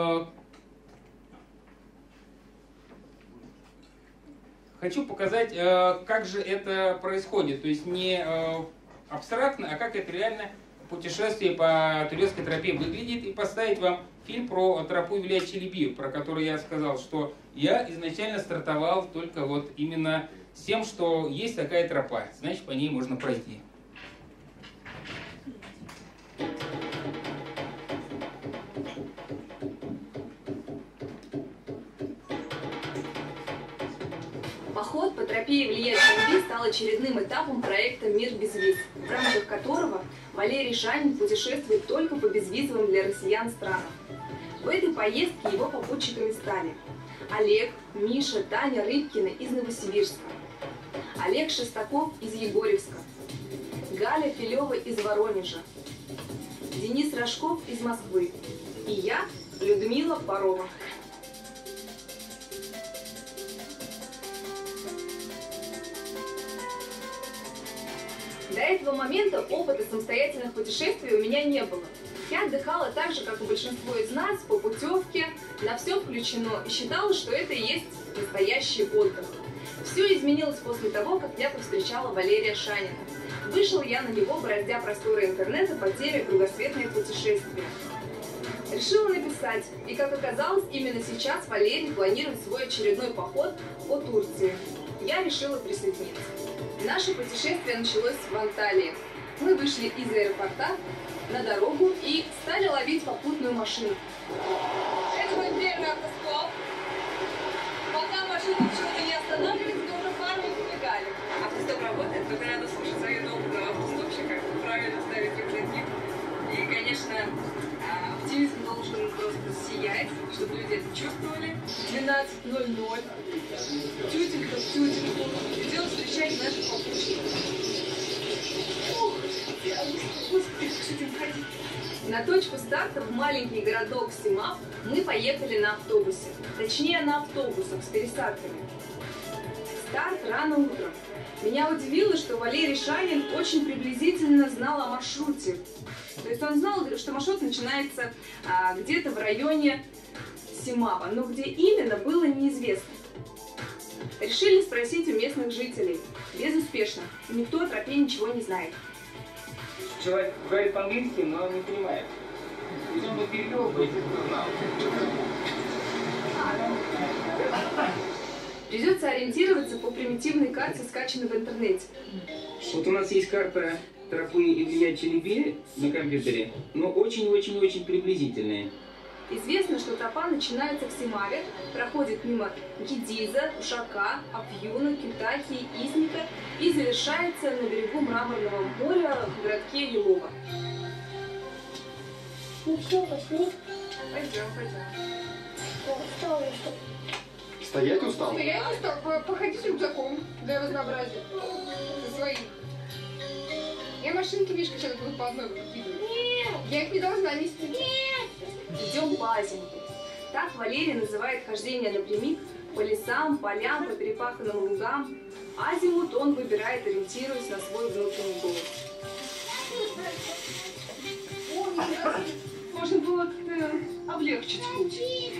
[SPEAKER 2] как же это происходит. То есть не абстрактно, а как это реально путешествие по турецкой тропе выглядит, и поставить вам фильм про тропу Юлия Челеби, про который я сказал, что я изначально стартовал только вот именно с тем, что есть такая тропа, значит, по ней можно пройти.
[SPEAKER 6] Поход по тропе Юлия Челеби стал очередным этапом проекта «Мир без виз», в рамках которого Валерий Шанин путешествует только по безвизовым для россиян странам. В этой поездке его попутчиками стали Олег, Миша, Таня Рыбкины из Новосибирска, Олег Шестаков из Егорьевска, Галя Филева из Воронежа, Денис Рожков из Москвы и я, Людмила Парова. До этого момента опыта самостоятельных путешествий у меня не было. Я отдыхала так же, как и большинство из нас, по путевке, на все включено, и считала, что это и есть настоящий отдых. Все изменилось после того, как я повстречала Валерия Шанина. Вышел я на него, бороздя просторы интернета по теме «Кругосветное путешествие». Решила написать, и, как оказалось, именно сейчас Валерий планирует свой очередной поход по Турции. Я решила присоединиться. Наше путешествие началось в Анталии. Мы вышли из аэропорта на дорогу и стали ловить попутную машину. Это мой первый автостоп. Пока машина почему-то не останавливается, то уже фары убегали. Автостоп работает, только надо слушать совет опытного автостопщика, правильно ставить рюкзаки. И, конечно, 11:05, чтобы люди это чувствовали. 12:00. Тютелька в тютельку. Идем встречать наших попутчиков. Господи, как с этим ходить? На точку старта в маленький городок Симап мы поехали на автобусе. Точнее, на автобусах с пересадками. Старт рано утром. Меня удивило, что Валерий Шанин очень приблизительно знал о маршруте. То есть он знал, что маршрут начинается где-то в районе Симапа, но где именно, было неизвестно. Решили спросить у местных жителей. Безуспешно. Никто о тропе ничего не знает.
[SPEAKER 2] Человек говорит по-английски, но не понимает. Идем по переулку, если кто знал.
[SPEAKER 6] Придется ориентироваться по примитивной карте, скачанной в интернете.
[SPEAKER 2] Вот у нас есть карта тропы Илья Челеби на компьютере, но очень-очень-очень приблизительная.
[SPEAKER 6] Известно, что тропа начинается в Симаве, проходит мимо Гедиза, Ушака, Апьюна, Кентахии, Изника и завершается на берегу Мраморного моря в городке Елова.
[SPEAKER 7] Ну что, пошли?
[SPEAKER 6] Пойдем.
[SPEAKER 8] Стоять устал?
[SPEAKER 7] Стоять устал, походи с рюкзаком для разнообразия. Со своим. Я машинки, Мишка, сейчас буду по одной выкидывать. Нет! Я их не должна нести. Нет!
[SPEAKER 6] Идем по Азимуту. Так Валерий называет хождение напрямик по лесам, полям, по перепаханным лугам. Азимут он выбирает, ориентируясь на свой внутренний голос. Можно было как-то облегчить путь.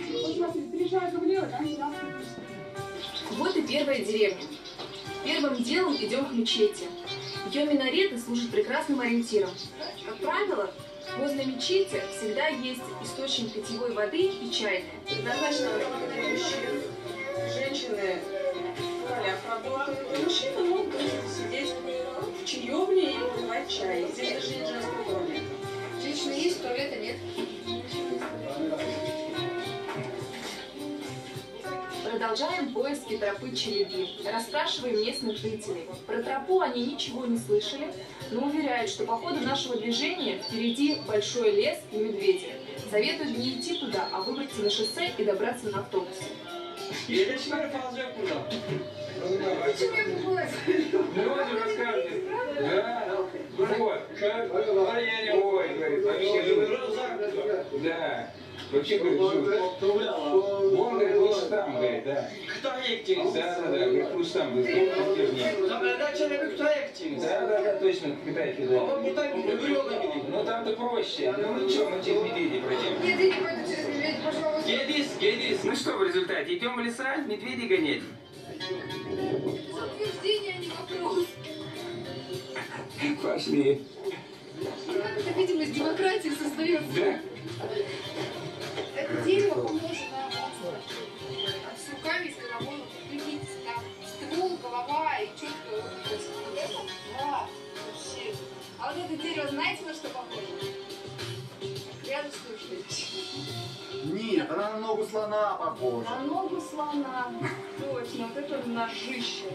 [SPEAKER 6] Вот и первая деревня. Первым делом идем к мечети. Ее минареты служат прекрасным ориентиром. Как правило, возле мечети всегда есть источник питьевой воды и чайная.
[SPEAKER 5] Предназначена для мужчин. Женщины в полях работают. Мужчины могут сидеть в чаевне и выпивать чай. Здесь даже нет женского туалета.
[SPEAKER 7] Женщины есть, туалета нет.
[SPEAKER 6] Продолжаем поиски тропы Челеби. Расспрашиваем местных жителей. Про тропу они ничего не слышали, но уверяют, что по ходу нашего движения впереди большой лес и медведи. Советуют не идти туда, а выбраться на шоссе и добраться на автобусе.
[SPEAKER 2] Почему я пугаюсь?
[SPEAKER 7] Почему
[SPEAKER 2] Расскажите. Да. Вот. Ой, говорит, вообще. Да. Вообще, говорит, он, говорит, лучше там, говорит, да. Да, говорит, лучше там, говорит, да, точно, в Китае, да. Ну там-то проще. Ну что, мы через медведей пройдем.
[SPEAKER 7] Нет, я не пойду через медведя, пожалуйста.
[SPEAKER 2] Гедис. Ну что, в результате, идем в леса, медведей гонять?
[SPEAKER 7] Утверждение, а не вопрос.
[SPEAKER 2] Пошли.
[SPEAKER 7] Как эта видимость демократии создается?
[SPEAKER 2] Да.
[SPEAKER 7] Это дерево похоже на монстра. С руками, с головой. Прикиньте, там ствол, голова и четко. Да, вообще. А вот это дерево, знаете, на что похоже? Рядом слушайте.
[SPEAKER 8] Нет, она на ногу слона похожа.
[SPEAKER 6] На ногу слона. Точно, вот это ножище.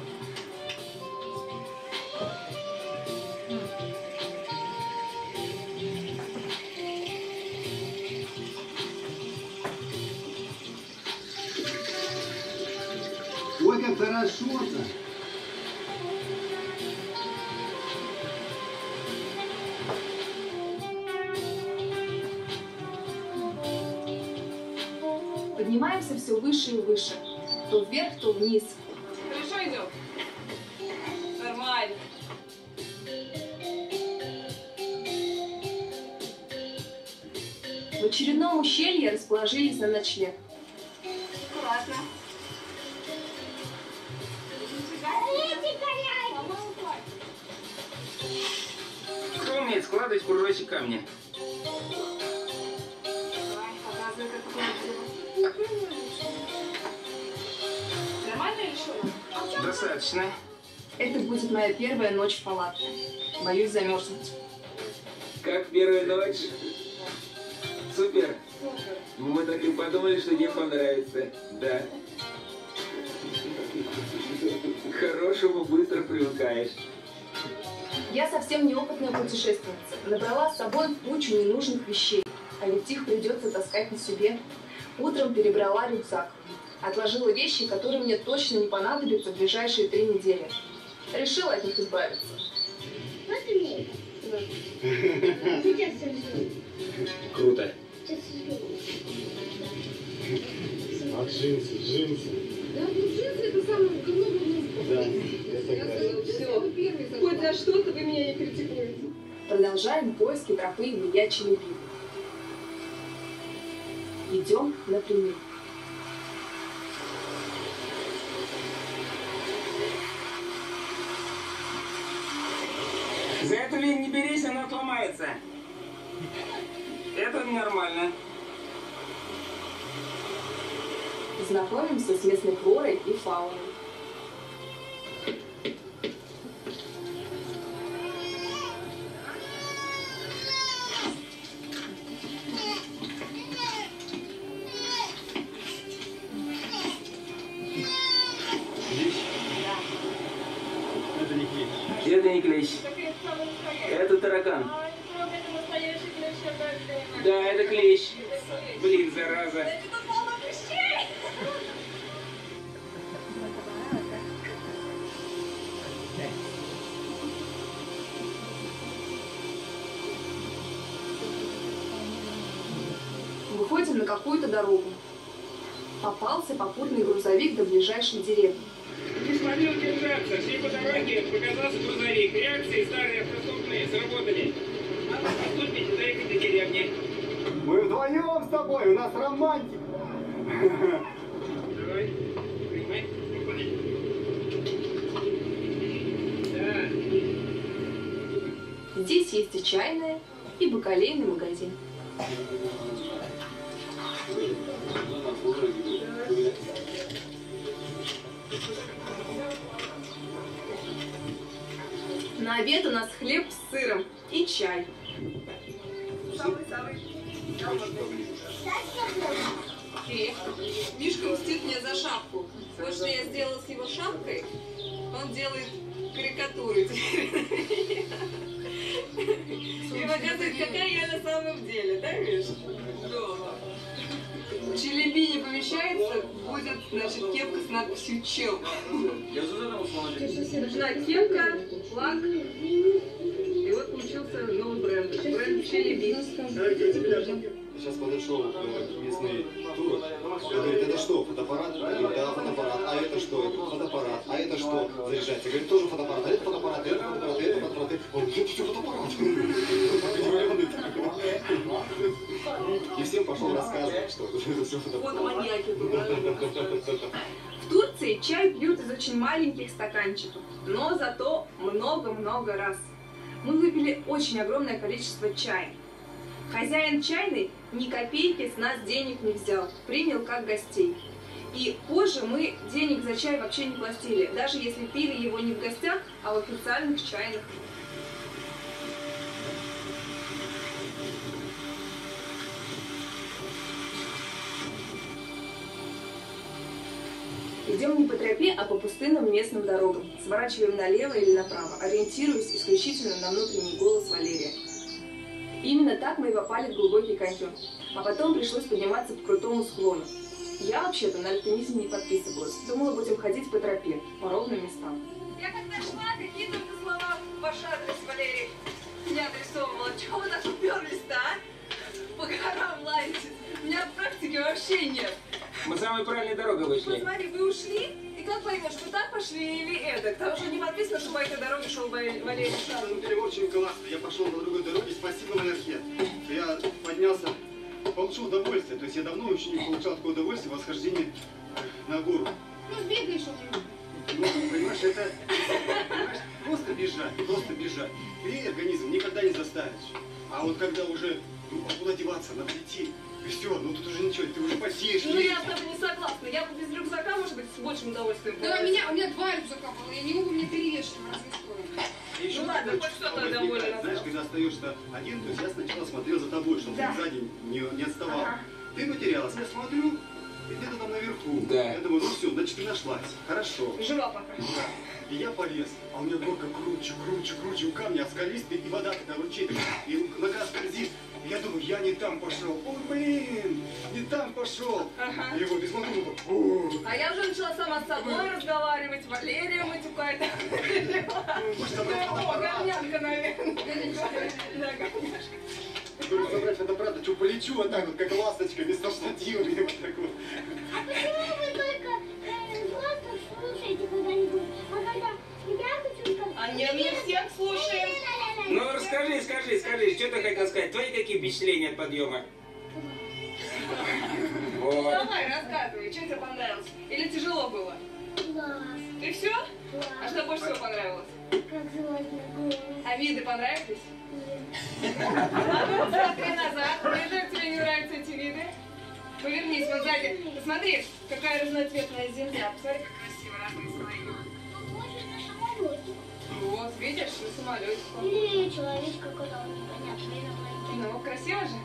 [SPEAKER 8] Ой, как хорошо-то.
[SPEAKER 6] Поднимаемся все выше и выше. То вверх, то вниз.
[SPEAKER 5] Хорошо идем? Нормально.
[SPEAKER 6] В очередном ущелье расположились на ночлег.
[SPEAKER 7] Ладно.
[SPEAKER 2] Кто умеет складывать кружочек камня?
[SPEAKER 7] Давай, показывай, как это делать. Нормально или что?
[SPEAKER 2] Достаточно.
[SPEAKER 6] Это будет моя первая ночь в палатке. Боюсь замерзнуть.
[SPEAKER 2] Как первая ночь? Супер. Мы так и подумали, что тебе понравится. Да. К хорошему быстро привыкаешь.
[SPEAKER 6] Я совсем неопытная путешественница. Набрала с собой кучу ненужных вещей. А ведь их придется таскать на себе. Утром перебрала рюкзак. Отложила вещи, которые мне точно не понадобятся в ближайшие 3 недели. Решила от них избавиться.
[SPEAKER 2] Круто.
[SPEAKER 8] А джинсы, джинсы.
[SPEAKER 7] Да, ну джинсы это самое говно.
[SPEAKER 8] Да, это
[SPEAKER 6] Все. Хоть за что-то вы меня не критикуете. Продолжаем поиски трофеев бельячей любви. Идем напрямик.
[SPEAKER 2] За эту лень не берись, она отломается. Это нормально.
[SPEAKER 6] Знакомимся с местной флорой и фауной.
[SPEAKER 8] Это не клей.
[SPEAKER 2] Это не клещ. Это таракан. Да, это клещ. Блин, зараза.
[SPEAKER 6] Выходим на какую-то дорогу. Попался попутный грузовик до ближайшей деревни.
[SPEAKER 2] Не смогли удержаться. Шли по дороге, показался грузовик. Реакции старые автостопные сработали. Надо поступить и доехать до деревни.
[SPEAKER 8] Мы вдвоем с тобой, у нас романтика.
[SPEAKER 2] Давай, принимай. Да.
[SPEAKER 6] Здесь есть и чайная, и бакалейный магазин. На обед у нас хлеб с сыром и чай.
[SPEAKER 5] Мишка мстит мне за шапку. Вот что я сделала с его шапкой, он делает карикатуры теперь. И показывает, какая я на самом деле, да, Миш? Да. Челеби не помещается, будет, значит, кепка с надписью «Чел». Нужна кепка, флаг, и вот получился новый бренд. Бренд Челеби.
[SPEAKER 8] Сейчас подошел местный тур. Он говорит, это что, фотоаппарат? Я говорю, да, фотоаппарат. А это что? Это фотоаппарат. А это что? Заряжается. Я говорю, тоже фотоаппарат. А это фотоаппарат, это фотоаппарат, это фотоаппарат. Он говорит, это все фотоаппарат. И всем пошел рассказывать, что это все фотоаппарат.
[SPEAKER 5] Вот маньяки.
[SPEAKER 6] В Турции чай пьют из очень маленьких стаканчиков, но зато много-много раз. Мы выпили очень огромное количество чая. Хозяин чайной ни копейки с нас денег не взял, принял как гостей. И позже мы денег за чай вообще не платили, даже если пили его не в гостях, а в официальных чайных. Идем не по тропе, а по пустынным местным дорогам. Сворачиваем налево или направо, ориентируясь исключительно на внутренний голос Валерия. Именно так мы и попали в глубокий каньон. А потом пришлось подниматься по крутому склону. Я вообще-то на альпинизм не подписывалась. Думала, будем ходить по тропе, по ровным местам.
[SPEAKER 5] Я когда шла, какие только слова в ваш адрес, Валерий, не адресовывала. Чего вы так уперлись-то, а? По горам лазите. У меня практики вообще нет.
[SPEAKER 2] Мы самой правильной дорогой
[SPEAKER 5] Ну,
[SPEAKER 2] вышли.
[SPEAKER 5] смотри, вы ушли, и как поймешь, вы так пошли или это? Там уже не подписано, что по этой дороге шел Валерий
[SPEAKER 8] На
[SPEAKER 5] Шаров.
[SPEAKER 8] самом деле очень классно. Я пошел на другой дороге. Спасибо, Валерхе. Я поднялся, получил удовольствие. То есть я давно еще не получал такое удовольствие восхождения на гору.
[SPEAKER 7] Ну, сбегаешь он.
[SPEAKER 8] Ну, понимаешь, это просто бежать. Ты организм никогда не заставишь. А вот когда уже, ну, а куда деваться, надо идти. И все, ну тут уже ничего, ты уже потеешь.
[SPEAKER 5] Ну, я с тобой не согласна. Я бы без рюкзака, может быть, с большим удовольствием.
[SPEAKER 7] Да, у меня 2 рюкзака было, я не могу мне перевешивать в разные стороны.
[SPEAKER 8] И еще
[SPEAKER 5] Ну ладно,
[SPEAKER 8] такое
[SPEAKER 5] хоть
[SPEAKER 8] чувство
[SPEAKER 5] что-то
[SPEAKER 8] возникает.
[SPEAKER 5] довольно.
[SPEAKER 8] Знаешь, когда остаешься один, то есть я сначала смотрел за тобой, чтобы
[SPEAKER 6] Да.
[SPEAKER 8] ты сзади не отставал.
[SPEAKER 6] Ага.
[SPEAKER 8] Ты потерялась, я смотрю, и где-то там наверху.
[SPEAKER 2] Да.
[SPEAKER 8] Я думаю, ну все, значит ты нашлась. Хорошо.
[SPEAKER 6] Жива пока.
[SPEAKER 8] И я полез, а у меня горка круче, у камня скалистый, и вода такая ручей, и нога скользит. И я думаю, я не там пошел. Ой, блин, не там пошел.
[SPEAKER 5] Ага.
[SPEAKER 8] И вот, и смотрю,
[SPEAKER 5] А я уже начала сама с собой разговаривать, Валерия матюкает. О, говнянка, наверное. Да, говняшка.
[SPEAKER 8] говорю, забрать фотоаппарат, а что, полечу вот так вот, как ласточка, без штатива, и вот так вот.
[SPEAKER 9] А почему вы только просто слушаете когда-нибудь? А когда я хочу сказать...
[SPEAKER 5] А нет, мы всех слушаем.
[SPEAKER 2] Ну расскажи, что ты хотел сказать? Твои какие впечатления от подъема? Вот.
[SPEAKER 5] Давай, рассказывай, что тебе понравилось? Или тяжело было?
[SPEAKER 9] Класс.
[SPEAKER 5] И все?
[SPEAKER 9] Класс.
[SPEAKER 5] А что больше всего понравилось?
[SPEAKER 9] Как звездный голос.
[SPEAKER 5] А виды понравились?
[SPEAKER 9] Нет.
[SPEAKER 5] А ну, смотри назад. Неужели тебе не нравятся эти виды? Повернись, вот сзади. Посмотри, какая разноцветная земля. Посмотри, как красиво, разные слои.
[SPEAKER 9] Похоже на самолете.
[SPEAKER 5] Вот, видишь, на самолете.
[SPEAKER 9] Или человечка, которого непонятно, инопланетянин.
[SPEAKER 5] Ну, красиво же?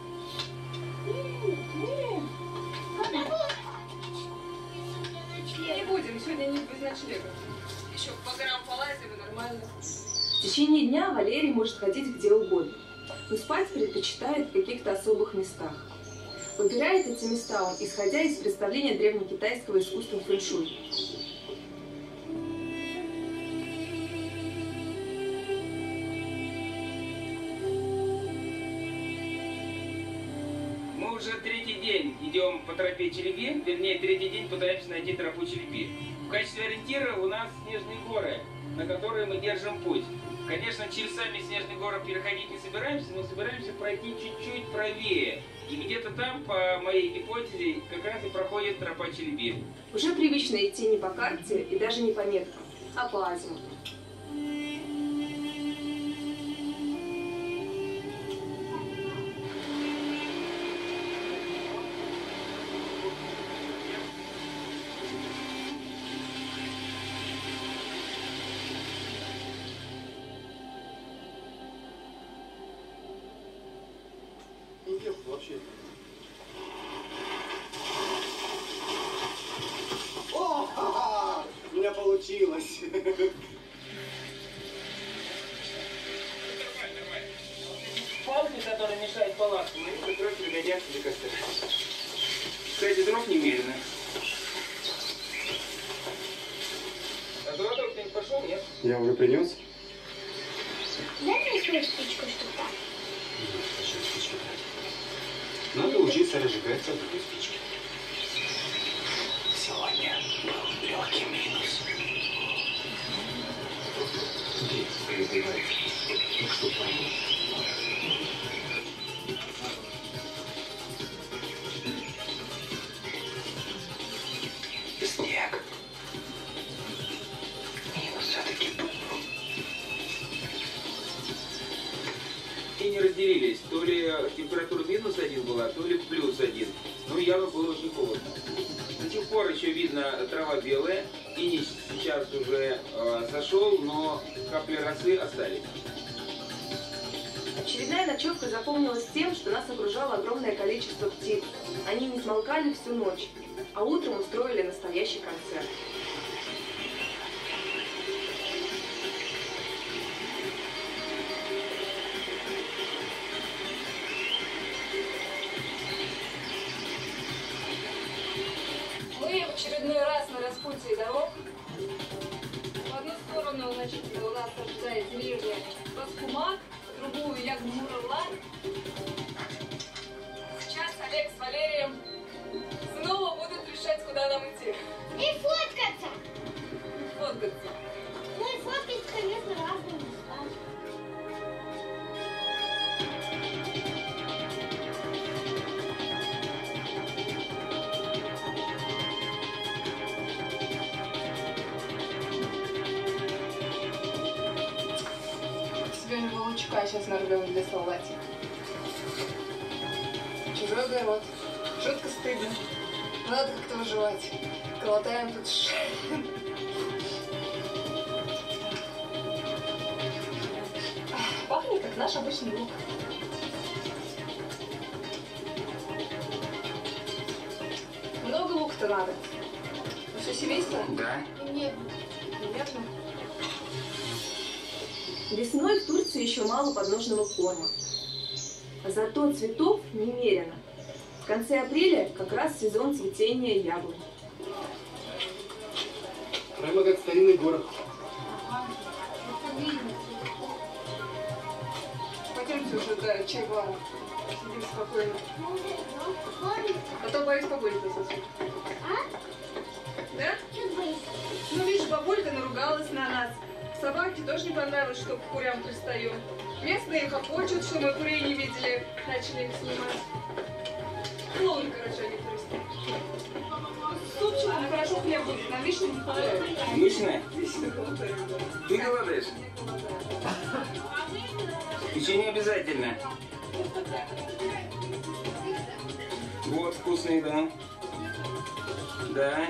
[SPEAKER 5] Не будем, сегодня не без ночлега. Еще по горам полазим, и нормально.
[SPEAKER 6] В течение дня Валерий может ходить где угодно, но спать предпочитает в каких-то особых местах. Выбирает эти места он, исходя из представления древнекитайского искусства фэншуй.
[SPEAKER 2] Мы уже третий день идем по тропе Челеби, вернее, третий день пытаемся найти тропу Челеби. В качестве ориентира у нас снежные горы, на которые мы держим путь. Конечно, через сами снежные горы переходить не собираемся, но собираемся пройти чуть-чуть правее. И где-то там, по моей гипотезе, как раз и проходит тропа Челеби.
[SPEAKER 6] Уже привычно идти не по карте и даже не по меткам, а по азимуту.
[SPEAKER 8] Нет, вообще. О, ха-ха! У меня получилось.
[SPEAKER 2] Палки, которые мешают палаткам, они как раз пригодятся для костра. Кстати, дров немерено. А туда кто-нибудь пошел, нет?
[SPEAKER 8] Я уже принес.
[SPEAKER 9] Дай мне свою спичку, чтобы так.
[SPEAKER 8] Надо учиться разжигать с одной спички.
[SPEAKER 2] Сегодня был легкий минус.
[SPEAKER 8] Ну что, пойду.
[SPEAKER 2] Снег. Минус все-таки был. И не разделились. То ли температура -1 была, то ли +1. Ну, явно было очень холодно. До сих пор еще видно трава белая. Иней сейчас уже сошел, но капли росы остались.
[SPEAKER 6] Очередная ночевка запомнилась тем, что нас окружало огромное количество птиц. Они не смолкали всю ночь, а утром устроили настоящий концерт.
[SPEAKER 5] Мы в очередной раз на распутье дорог. В одну сторону, значит, у нас ожидает деревня Баскумак, в другую Ягмурлан. Сейчас Олег с Валерием снова будут решать, куда нам идти.
[SPEAKER 9] И фоткаться.
[SPEAKER 5] Фоткаться.
[SPEAKER 9] Ну и фоткать, конечно, разные места.
[SPEAKER 5] Сегодня лучка сейчас нарвем для салатика. Чужой огород. Жутко стыдно. Надо как-то выживать. Колотаем тут Пахнет как наш обычный лук. Много лука-то надо. Все семейство?
[SPEAKER 2] Да.
[SPEAKER 9] Нет.
[SPEAKER 5] Верно.
[SPEAKER 6] Весной в Турции еще мало подножного корма. Зато цветов немерено. конце апреля как раз сезон цветения яблок.
[SPEAKER 8] Прямо как старинный город.
[SPEAKER 6] Пойдемте уже до чай-бара. Сидим спокойно. А то боюсь погонит нас отсюда. Да? Ну, видишь, бабулька наругалась на нас. Собаке тоже не понравилось, что к курям пристаем. Местные хохочут, что мы курей не видели. Начали их снимать. Клоуны, короче, они туристы. С супчиком хорошо хлеб будет. Нам вишни не хватает.
[SPEAKER 2] Вишня?
[SPEAKER 6] Вишни хватает, да.
[SPEAKER 2] Ты голодаешь? Еще не обязательно. Вот, вкусный, да. Да.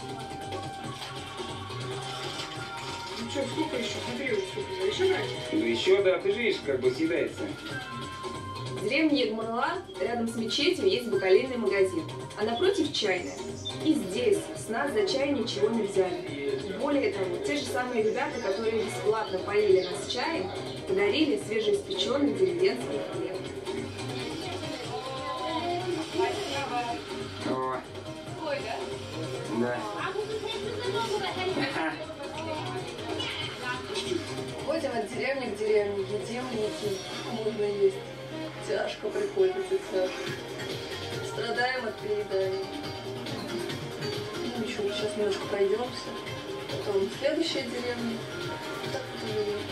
[SPEAKER 6] Ну что, сколько еще? Смотри, уже сколько. Еще брать?
[SPEAKER 2] Ну еще, да, ты же видишь, как бы съедается.
[SPEAKER 6] В деревне Егмарла рядом с мечетью есть бакалейный магазин, а напротив чайная. И здесь с нас за чай ничего не взяли. Более того, те же самые ребята, которые бесплатно поили нас чаем, подарили свежеиспеченный деревенский хлеб.
[SPEAKER 2] О.
[SPEAKER 7] Ой, да?
[SPEAKER 2] Да.
[SPEAKER 6] Ходим от деревни к деревне, едим, едим, можно есть. Тяжко приходится, тяжко. Страдаем от переедания. Ну ничего, сейчас немножко пройдемся. Потом следующая деревня. Так вот и живем.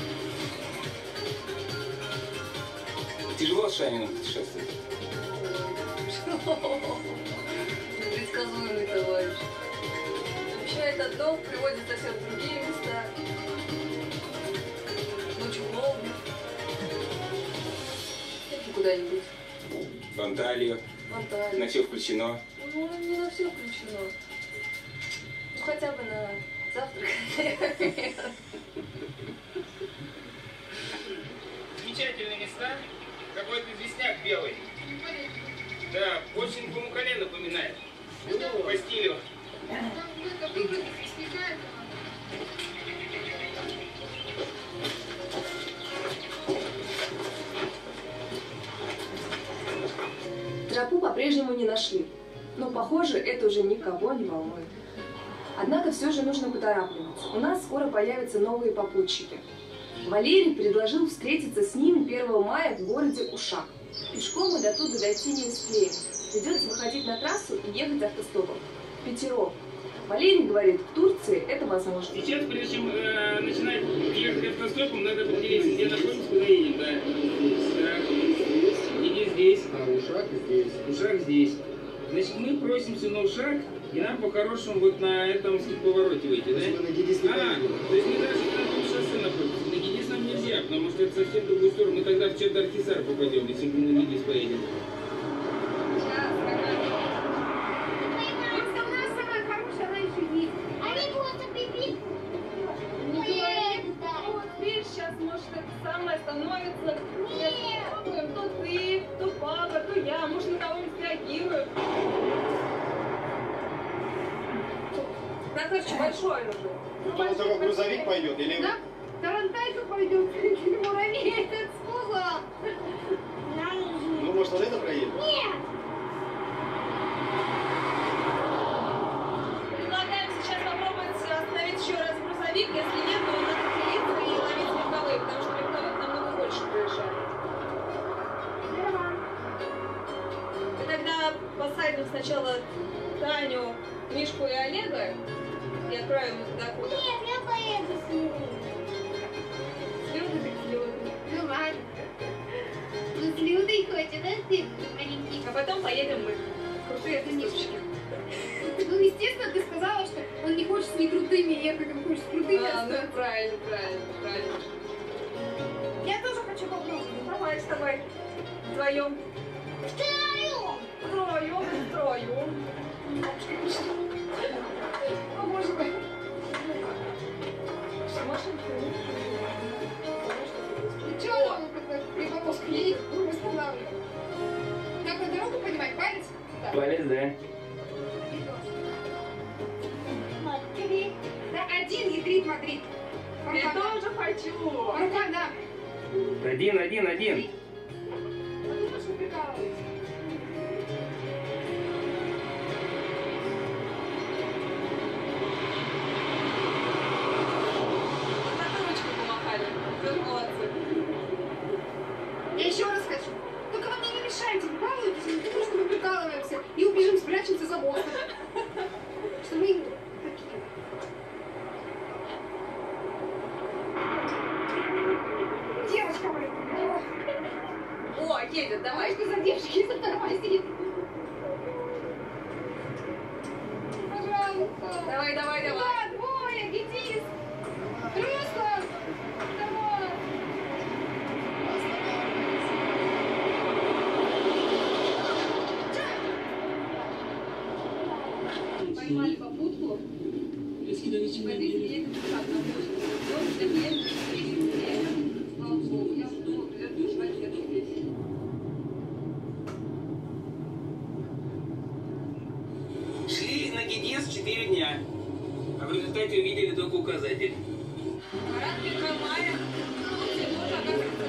[SPEAKER 2] Тяжело с Шанином путешествовать?
[SPEAKER 6] Предсказуемый товарищ. Обещает одно, приводит совсем в другие места. Ночью волны. Куда-нибудь.
[SPEAKER 2] В Анталию.
[SPEAKER 6] Анталию.
[SPEAKER 2] На все включено.
[SPEAKER 6] Ну, не на все включено. Ну, хотя бы на завтрак.
[SPEAKER 2] Замечательные места. Какой-то известняк белый. Да, очень Памукале напоминает. По стилю.
[SPEAKER 6] Тропу по-прежнему не нашли, но, похоже, это уже никого не волнует. Однако все же нужно поторапливаться. У нас скоро появятся новые попутчики. Валерий предложил встретиться с ними 1 мая в городе Ушак. Пешком мы до туда дойти не успеем. Придется выходить на трассу и ехать автостопом. Пятером. Валерий говорит, в Турции это возможно.
[SPEAKER 2] Сейчас, прежде чем начинать ехать автостопом, надо определиться, где находимся, куда едем, да. Или здесь.
[SPEAKER 8] А Ушак здесь.
[SPEAKER 2] Ушак здесь. Значит, мы просимся на Ушак, и нам по-хорошему вот на этом повороте выйти, да?
[SPEAKER 8] То есть мы на Гедис не поедем.
[SPEAKER 2] То есть мы даже на том шоссе находимся. На Гедис нам нельзя, потому что это совсем в другую сторону. Мы тогда в Чардархисар попадем, если мы на Гедис поедем.
[SPEAKER 6] Сейчас, может, это самое становится. Нет. То ты, то папа, то я. Может, на кого-нибудь реагируем. Наташечка, большой уже.
[SPEAKER 8] Там только грузовик пойдет или...
[SPEAKER 7] Да? Тарантайка пойдет, муравей, это сказал.
[SPEAKER 8] Ну, может, вот это проедем?
[SPEAKER 7] Нет.
[SPEAKER 6] Предлагаем сейчас попробовать остановить еще раз грузовик. Если нет, то надо делиться и ловить легковые, потому что легковых намного больше проезжает. Мы тогда посадим сначала Таню, Мишку и Олега и отправим их до куда?
[SPEAKER 7] Нет, я поеду с ним.
[SPEAKER 6] С Людой так с Людой.
[SPEAKER 7] Ну ладно. Ну с Людой хоть, а ты маленький.
[SPEAKER 6] А потом поедем мы. Крутые автостопщики.
[SPEAKER 7] Ну, естественно, ты сказала, что он не хочет с некрутыми ехать, он хочет с крутыми
[SPEAKER 6] Ну,
[SPEAKER 7] остаться.
[SPEAKER 6] правильно.
[SPEAKER 7] Я тоже хочу попробовать.
[SPEAKER 6] Давай с тобой. Вдвоем.
[SPEAKER 7] Втроем.
[SPEAKER 6] Втроем.
[SPEAKER 7] О, боже мой. Ты чё, он как при повозке едет, круг останавливает? Как на дорогу поднимать, палец? Да.
[SPEAKER 2] Палец, да.
[SPEAKER 7] Да, один и три Мадрид.
[SPEAKER 6] Я тоже хочу.
[SPEAKER 7] Рука, да.
[SPEAKER 2] Один.
[SPEAKER 7] Подумай, что прикалывается. заботу. Что мы такие. Девочка моя.
[SPEAKER 5] О, едет, давай.
[SPEAKER 7] Что за девочки за тормозит? Пожалуйста.
[SPEAKER 5] Давай, давай, давай.
[SPEAKER 7] Да, двое, Гедис. Просто. Давай.
[SPEAKER 5] Поймали попутку. Воды едет обратно. Слава Богу, я буду ждать здесь.
[SPEAKER 2] Шли на Гедис 4 дня, а в результате увидели только указатель.
[SPEAKER 5] Парад 1 мая. Турция тоже, оказывается,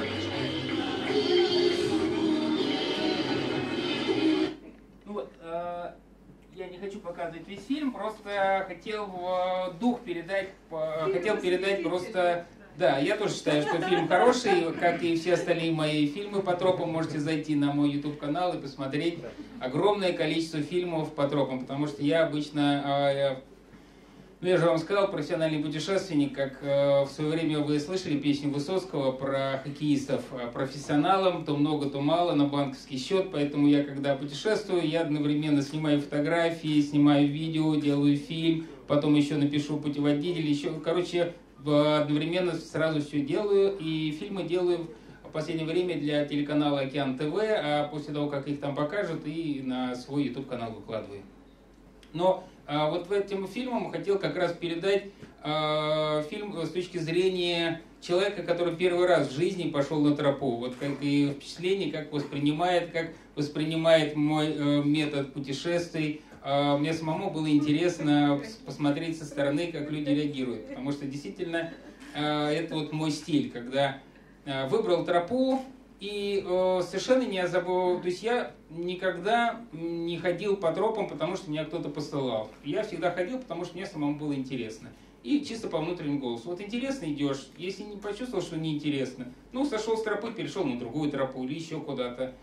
[SPEAKER 2] Ну вот, я не хочу показывать весь фильм, просто хотел дух передать, хотел передать просто... Да, я тоже считаю, что фильм хороший, как и все остальные мои фильмы по тропам. Можете зайти на мой YouTube-канал и посмотреть огромное количество фильмов по тропам, потому что я обычно... Ну, я же вам сказал, профессиональный путешественник, как в свое время вы слышали песню Высоцкого про хоккеистов. Профессионалам то много, то мало на банковский счет, поэтому я, когда путешествую, я одновременно снимаю фотографии, снимаю видео, делаю фильм, потом еще напишу путеводитель, еще, короче, одновременно сразу все делаю, и фильмы делаю в последнее время для телеканала Океан ТВ, а после того, как их там покажут, и на свой YouTube-канал выкладываю. Но вот в этим фильмом хотел как раз передать фильм с точки зрения человека, который первый раз в жизни пошел на тропу. Вот как и впечатление, как воспринимает мой метод путешествий. Мне самому было интересно посмотреть со стороны, как люди реагируют. Потому что действительно это вот мой стиль, когда выбрал тропу, и совершенно не озабыл, то есть я никогда не ходил по тропам, потому что меня кто-то посылал. Я всегда ходил, потому что мне самому было интересно. И чисто по внутреннему голосу. Вот интересно идешь, если не почувствовал, что неинтересно, ну, сошел с тропы, перешел на другую тропу или еще куда-то.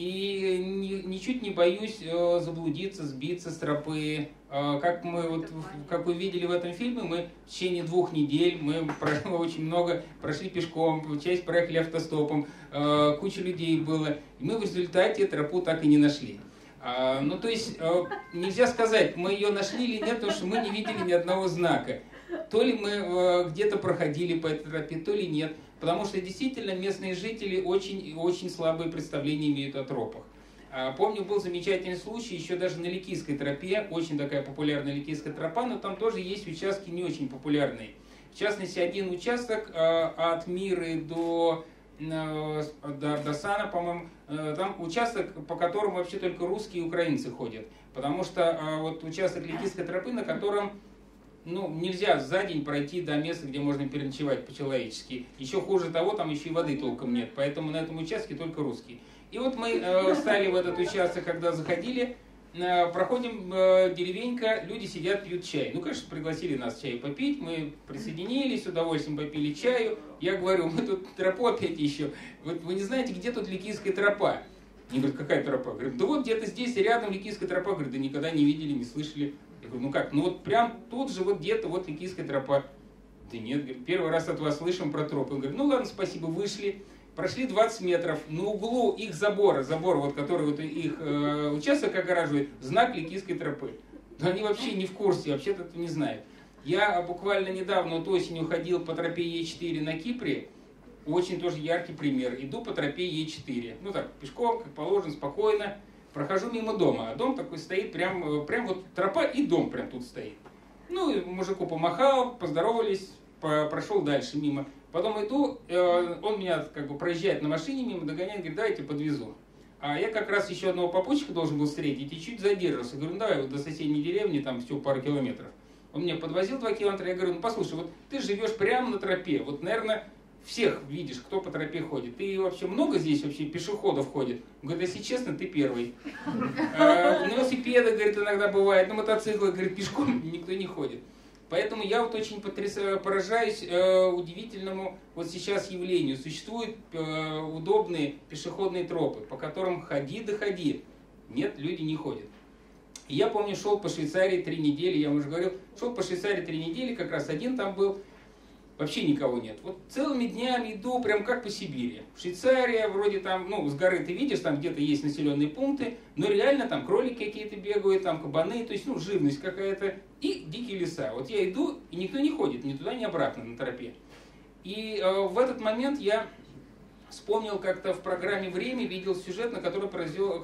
[SPEAKER 2] И ничуть не боюсь заблудиться, сбиться с тропы. Как вы видели в этом фильме, мы в течение 2 недель, мы очень много прошли пешком, часть проехали автостопом, куча людей было. И мы в результате тропу так и не нашли. Ну, то есть, нельзя сказать, мы ее нашли или нет, потому что мы не видели ни одного знака. То ли мы где-то проходили по этой тропе, то ли нет. Потому что действительно местные жители очень слабые представления имеют о тропах. Помню, был замечательный случай, еще даже на Ликийской тропе, очень такая популярная Ликийская тропа, но там тоже есть участки не очень популярные. В частности, один участок от Миры до Сана, по-моему, там участок, по которому вообще только русские и украинцы ходят. Потому что вот участок Ликийской тропы, на котором нельзя за день пройти до места, где можно переночевать по-человечески. Еще хуже того, там еще и воды толком нет. Поэтому на этом участке только русские. И вот мы встали в этот участок, когда заходили, проходим деревенька, люди сидят, пьют чай. Ну, конечно, пригласили нас чай попить, мы присоединились, с удовольствием попили чаю. Я говорю, мы тут тропу опять ищем. Вы не знаете, где тут Ликийская тропа? Они говорят, какая тропа? Говорят, да вот где-то здесь рядом Ликийская тропа. Говорят, да никогда не видели, не слышали. Я говорю, ну как, ну вот прям тут же вот где-то вот Ликийская тропа. Да нет, говорит, первый раз от вас слышим про тропы. Он говорит, ну ладно, спасибо, вышли. Прошли 20 метров, на углу их забор вот, который вот их участок огораживает, знак Ликийской тропы. Но они вообще не в курсе, вообще-то это не знают. Я буквально недавно, вот осенью, ходил по тропе Е4 на Кипре. Очень тоже яркий пример. Иду по тропе Е4. Ну так, пешком, как положено, спокойно. Прохожу мимо дома, а дом такой стоит, прям вот тропа и дом прям тут стоит. Ну, мужику помахал, поздоровались, прошел дальше мимо. Потом иду, он меня как бы проезжает на машине мимо, догоняет, говорит, давайте подвезу. А я как раз еще одного попутчика должен был встретить и чуть задержался. Говорю, ну давай вот до соседней деревни, там всего пару километров. Он меня подвозил 2 километра, я говорю, ну послушай, вот ты живешь прямо на тропе, вот, наверное, всех видишь, кто по тропе ходит. И вообще много здесь вообще пешеходов ходит? Он говорит, если честно, ты первый. На велосипедах, говорит, иногда бывает, на мотоциклах, говорит, пешком никто не ходит. Поэтому я вот очень поражаюсь удивительному вот сейчас явлению. Существуют удобные пешеходные тропы, по которым ходи да ходи. Нет, люди не ходят. И я помню, шел по Швейцарии 3 недели, я вам уже говорил, шел по Швейцарии 3 недели, как раз один там был, вообще никого нет. Вот целыми днями иду, прям как по Сибири. Швейцария, вроде там, ну, с горы ты видишь, там где-то есть населенные пункты, но реально там кролики какие-то бегают, там кабаны, то есть, ну, живность какая-то, и дикие леса. Вот я иду, и никто не ходит ни туда, ни обратно на тропе. И в этот момент я вспомнил как-то в программе «Время», видел сюжет, который произвел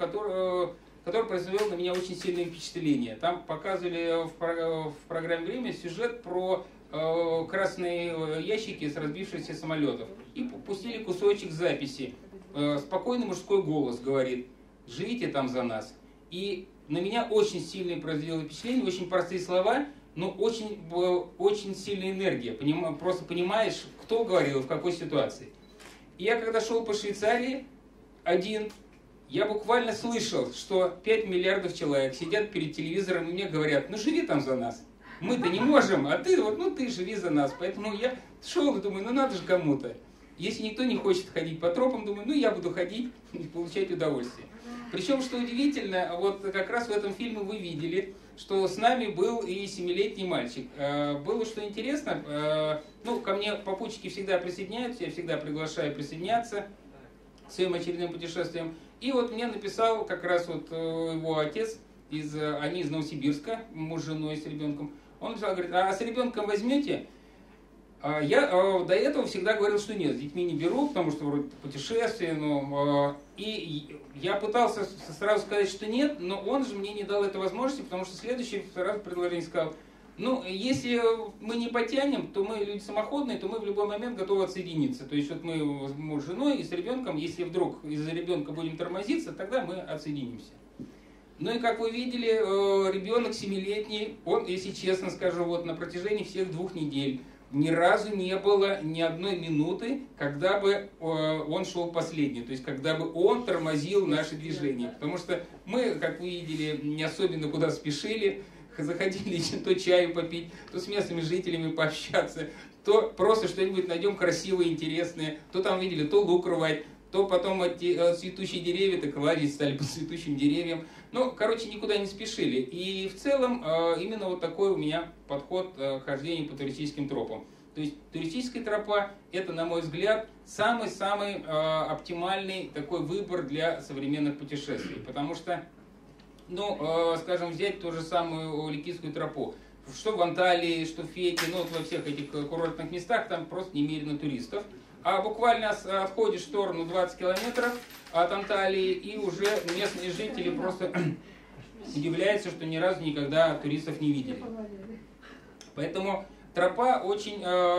[SPEAKER 2] на меня очень сильное впечатление. Там показывали в программе «Время» сюжет про красные ящики с разбившихся самолетов. И пустили кусочек записи. Спокойный мужской голос говорит: «Живите там за нас». И на меня очень сильное произвело впечатление, очень простые слова, но очень сильная энергия. Просто понимаешь, кто говорил, в какой ситуации. И я когда шел по Швейцарии один, я буквально слышал, что 5 миллиардов человек сидят перед телевизором и мне говорят: ну живи там за нас. Мы-то не можем, а ты вот, ну ты живи за нас. Поэтому я шел и думаю, ну надо же кому-то. Если никто не хочет ходить по тропам, думаю, ну я буду ходить и получать удовольствие. Причем, что удивительно, вот как раз в этом фильме вы видели, что с нами был и 7-летний мальчик. Было что интересно, ну, ко мне попутчики всегда присоединяются, я всегда приглашаю присоединяться к своим очередным путешествиям. И вот мне написал как раз вот его отец, они из Новосибирска, муж с женой, с ребенком. Он написал, говорит: а с ребенком возьмете? Я до этого всегда говорил, что нет, с детьми не беру, потому что вроде путешествие, но... И я пытался сразу сказать, что нет, но он же мне не дал этой возможности, потому что следующее сразу предложение сказал: ну, если мы не потянем, то мы люди самоходные, то мы в любой момент готовы отсоединиться. То есть вот мы муж с женой и с ребенком, если вдруг из-за ребенка будем тормозиться, тогда мы отсоединимся. Ну и как вы видели, ребенок 7-летний, он, если честно скажу, вот на протяжении всех 2 недель ни разу не было ни одной минуты, когда бы он шел последний, то есть когда бы он тормозил наши движения. Потому что мы, как вы видели, не особенно куда спешили, заходили то чаю попить, то с местными жителями пообщаться, то просто что-нибудь найдем красивое, интересное, то там видели, то лук рвать, то потом цветущие деревья, так лазить стали по цветущим деревьям. Ну, короче, никуда не спешили. И в целом именно вот такой у меня подход к хождению по туристическим тропам. То есть туристическая тропа — это, на мой взгляд, самый-самый оптимальный такой выбор для современных путешествий. Потому что, ну, скажем, взять ту же самую Ликийскую тропу. Что в Анталии, что в Фете, ну, вот во всех этих курортных местах там просто немерено туристов. А буквально отходишь в сторону 20 километров от Анталии, и уже местные жители просто удивляются, что ни разу никогда туристов не видели. Поэтому тропа очень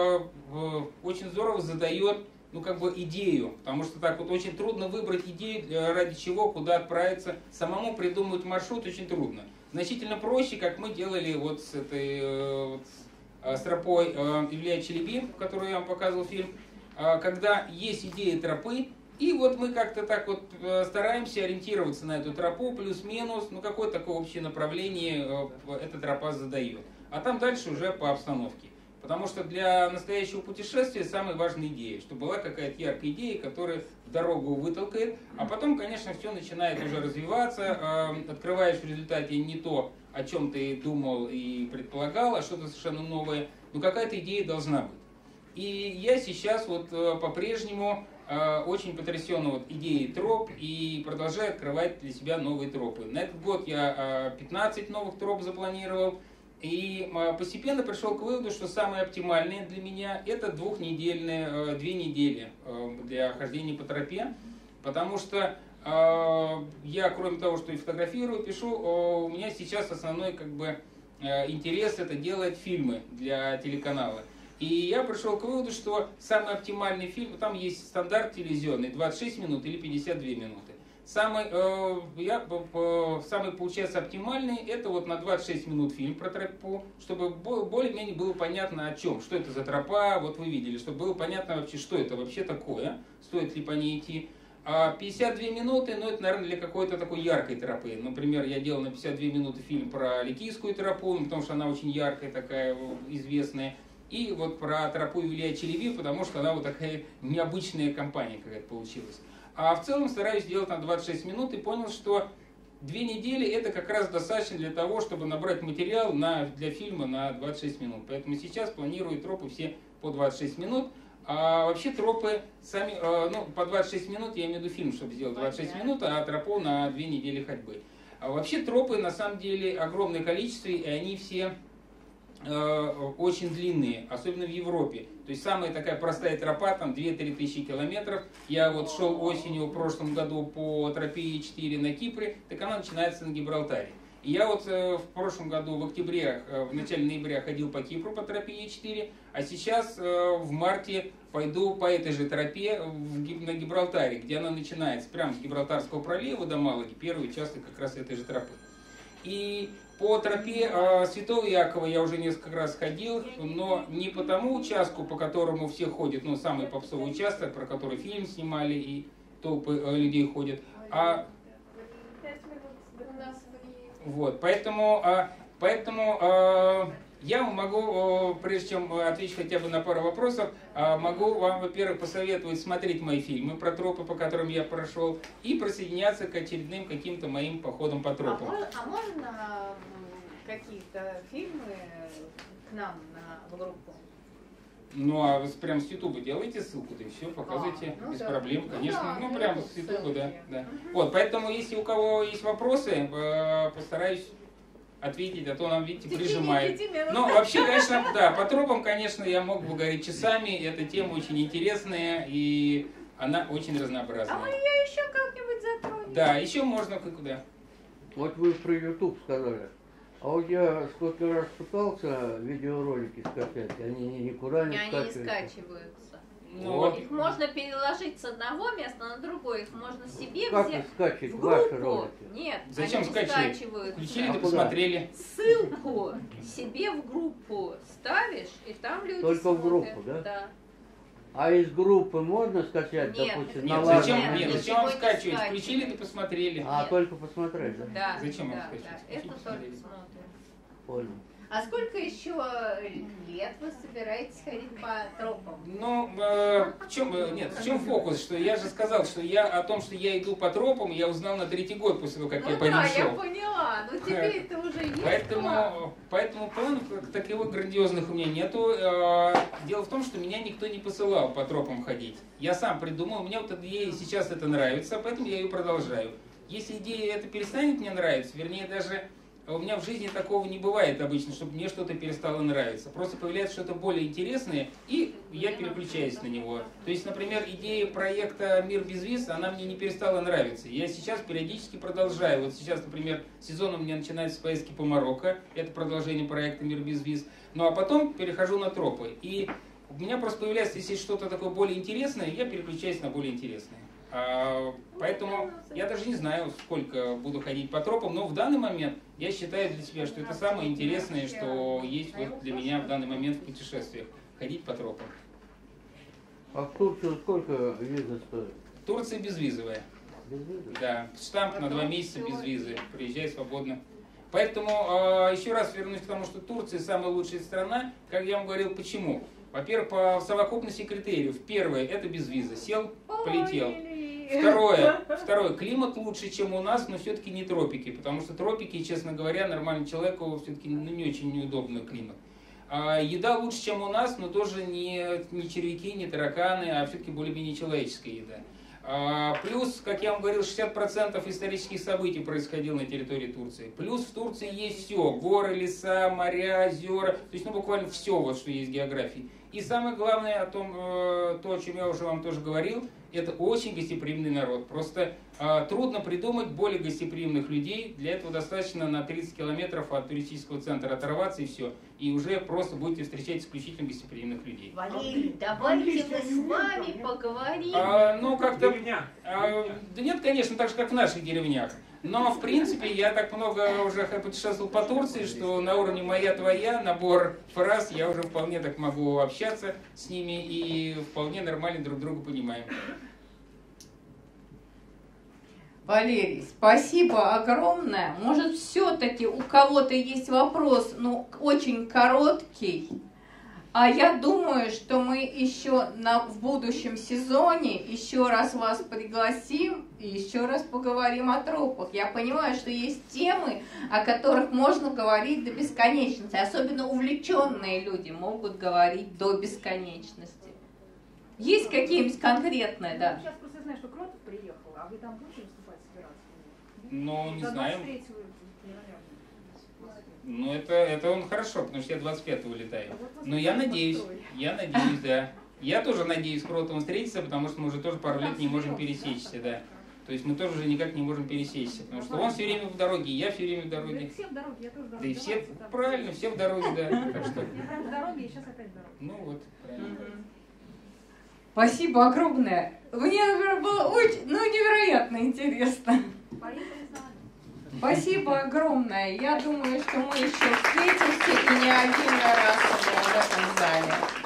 [SPEAKER 2] здорово задает, ну, как бы идею, потому что так вот очень трудно выбрать идею, ради чего, куда отправиться. Самому придумывать маршрут очень трудно. Значительно проще, как мы делали вот с этой с тропой Илья Челеби, которую я вам показывал фильм, когда есть идея тропы, и вот мы как-то так вот стараемся ориентироваться на эту тропу, плюс-минус, ну какое такое общее направление эта тропа задает. А там дальше уже по обстановке. Потому что для настоящего путешествия самая важная идея, чтобы была какая-то яркая идея, которая дорогу вытолкает, а потом, конечно, все начинает уже развиваться, открываешь в результате не то, о чем ты думал и предполагал, а что-то совершенно новое, но какая-то идея должна быть. И я сейчас вот по-прежнему очень потрясен вот идеей троп и продолжаю открывать для себя новые тропы. На этот год я 15 новых троп запланировал, и постепенно пришел к выводу, что самое оптимальное для меня это 2 недели для хождения по тропе, потому что я, кроме того, что и фотографирую, пишу, у меня сейчас основной как бы интерес это делать фильмы для телеканала. И я пришел к выводу, что самый оптимальный фильм, там есть стандарт телевизионный, 26 минут или 52 минуты. Самый получается оптимальный, это вот на 26 минут фильм про тропу, чтобы более-менее было понятно о чем, что это за тропа, вот вы видели, чтобы было понятно вообще, что это вообще такое, стоит ли по ней идти. А 52 минуты, ну это, наверное, для какой-то такой яркой тропы. Например, я делал на 52 минуты фильм про Ликийскую тропу, потому что она очень яркая, такая известная. И вот про тропу Илья Челеби, потому что она вот такая необычная компания какая-то получилась. А в целом стараюсь делать на 26 минут и понял, что 2 недели это как раз достаточно для того, чтобы набрать материал для фильма на 26 минут. Поэтому сейчас планирую тропы все по 26 минут. А вообще тропы сами, по 26 минут, я имею в виду фильм, чтобы сделать 26 минут, а тропу на 2 недели ходьбы. А вообще тропы на самом деле огромное количество, и они все очень длинные, особенно в Европе. То есть самая такая простая тропа, там 2-3 тысячи километров. Я вот шел осенью в прошлом году по тропе Е4 на Кипре, так она начинается на Гибралтаре. И я вот в прошлом году, в октябре, в начале ноября ходил по Кипру по тропе Е4, а сейчас в марте пойду по этой же тропе на Гибралтаре, где она начинается прямо с Гибралтарского пролива до Малаги, первый участок как раз этой же тропы. И по тропе Святого Якова я уже несколько раз ходил, но не по тому участку, по которому все ходят, самый попсовый участок, про который фильм снимали и толпы людей ходят, вот, поэтому я могу, прежде чем ответить хотя бы на пару вопросов, могу вам, во-первых, посоветовать смотреть мои фильмы про тропы, по которым я прошел, и присоединяться к очередным каким-то моим походам по тропам.
[SPEAKER 1] А можно какие-то фильмы к нам в группу?
[SPEAKER 2] Ну, а вы прям с Ютуба делаете ссылку, да и все, показывайте, без проблем, конечно. Прям с Ютуба, да. Вот, поэтому, если у кого есть вопросы, постараюсь ответить, а то нам, видите, прижимает. Ну, вообще, конечно, да, по тропам, конечно, я мог бы говорить часами, эта тема очень интересная, и она очень разнообразная.
[SPEAKER 1] А мы ее еще как-нибудь затронем.
[SPEAKER 2] Да, еще можно куда.
[SPEAKER 10] Вот вы про YouTube сказали. А вот я сколько раз пытался видеоролики скачать, они никуда не скачиваются.
[SPEAKER 1] Они не скачиваются.
[SPEAKER 10] Вот.
[SPEAKER 1] Их можно переложить с одного места на другое, их можно себе
[SPEAKER 10] как
[SPEAKER 1] взять
[SPEAKER 10] скачать
[SPEAKER 1] в
[SPEAKER 10] ваши
[SPEAKER 1] группу.
[SPEAKER 10] ролики?
[SPEAKER 1] Нет,
[SPEAKER 2] зачем
[SPEAKER 1] они
[SPEAKER 2] скачивать?
[SPEAKER 1] скачиваются.
[SPEAKER 2] Включили, да посмотрели.
[SPEAKER 1] Ссылку себе в группу ставишь, и там люди
[SPEAKER 10] только
[SPEAKER 1] смотрят.
[SPEAKER 10] в группу, да?
[SPEAKER 1] Да.
[SPEAKER 10] А из группы можно скачать,
[SPEAKER 1] Нет,
[SPEAKER 10] допустим,
[SPEAKER 2] Нет,
[SPEAKER 10] на
[SPEAKER 2] зачем вам скачивать? Включили, да посмотрели.
[SPEAKER 10] А, только посмотреть, да?
[SPEAKER 1] Да.
[SPEAKER 2] Зачем вам
[SPEAKER 1] да,
[SPEAKER 2] скачивать?
[SPEAKER 1] да. Это только смотрим.
[SPEAKER 10] Понял.
[SPEAKER 1] А сколько еще лет вы собираетесь ходить по тропам?
[SPEAKER 2] Ну, в чем фокус? Что я же сказал, что о том, что я иду по тропам, я узнал на 3-й год после того, как я по ним шел.
[SPEAKER 1] Я поняла, но теперь это уже есть
[SPEAKER 2] Поэтому планов таковых грандиозных у меня нету. Дело в том, что меня никто не посылал по тропам ходить. Я сам придумал, мне вот идея сейчас это нравится, поэтому я ее продолжаю. Если идея это перестанет мне нравиться, вернее даже... У меня в жизни такого не бывает обычно, чтобы мне что-то перестало нравиться. Просто появляется что-то более интересное, и я переключаюсь на него. То есть, например, идея проекта «Мир без виз», она мне не перестала нравиться. Я сейчас периодически продолжаю. Вот сейчас, например, сезон у меня начинается с поездки по Марокко. Это продолжение проекта «Мир без виз». Ну а потом перехожу на тропы. И у меня просто появляется, если что-то такое более интересное, я переключаюсь на более интересное. Поэтому я даже не знаю, сколько буду ходить по тропам, но в данный момент я считаю для себя, что это самое интересное, что есть вот для меня в данный момент в путешествиях. Ходить по тропам.
[SPEAKER 10] А в Турцию сколько виза стоит?
[SPEAKER 2] Турция безвизовая.
[SPEAKER 10] Безвизовая?
[SPEAKER 2] Да, штамп на 2 месяца без визы. Приезжай свободно. Поэтому еще раз вернусь к тому, что Турция самая лучшая страна. Как я вам говорил, почему? Во-первых, по совокупности критериев. Первое, это без визы. Сел, полетел. Второе, климат лучше, чем у нас, но все-таки не тропики. Потому что тропики, честно говоря, нормальному человеку все-таки не очень неудобный климат. Еда лучше, чем у нас, но тоже не червяки, не тараканы, а все-таки более-менее человеческая еда. Плюс, как я вам говорил, 60% исторических событий происходило на территории Турции. Плюс в Турции есть все. Горы, леса, моря, озера. То есть, буквально все, вот, что есть в географии. И самое главное, то, о чем я уже вам тоже говорил, это очень гостеприимный народ. Просто трудно придумать более гостеприимных людей. Для этого достаточно на 30 километров от туристического центра оторваться и все. И уже просто будете встречать исключительно гостеприимных людей.
[SPEAKER 1] Валерий, давайте мы с вами поговорим.
[SPEAKER 2] Да нет, конечно, так же, как в наших деревнях. Но, в принципе, я так много уже путешествовал по Турции, что на уровне «моя-твоя», набор фраз, я уже вполне так могу общаться с ними и вполне нормально друг друга понимаем.
[SPEAKER 1] Валерий, спасибо огромное. Может, все-таки у кого-то есть вопрос, но очень короткий. А я думаю, что мы еще в будущем сезоне еще раз вас пригласим и еще раз поговорим о тропах. Я понимаю, что есть темы, о которых можно говорить до бесконечности. Особенно увлеченные люди могут говорить до бесконечности. Есть какие-нибудь конкретные, да?
[SPEAKER 11] Сейчас просто знаю, что Кротов приехал, а вы там будете выступать, собираться?
[SPEAKER 2] Ну, не знаю.
[SPEAKER 11] 23-го, наверное.
[SPEAKER 2] Ну, это он хорошо, потому что я 25-го улетаю. Но я надеюсь, да. Я тоже надеюсь с Кротовым встретиться, потому что мы уже тоже пару лет не можем пересечься, да. То есть мы тоже уже никак не можем пересечься, потому что он все время в дороге, я все время в дороге.
[SPEAKER 11] Все в дороге, я тоже в дороге.
[SPEAKER 2] Да и все, правильно, все в дороге, да. Так что...
[SPEAKER 11] Я прям в дороге, и сейчас опять в дороге.
[SPEAKER 2] Ну вот, правильно.
[SPEAKER 1] Спасибо огромное. Мне, например, было очень, невероятно интересно. Спасибо огромное. Я думаю, что мы еще встретимся и не один раз в этом зале.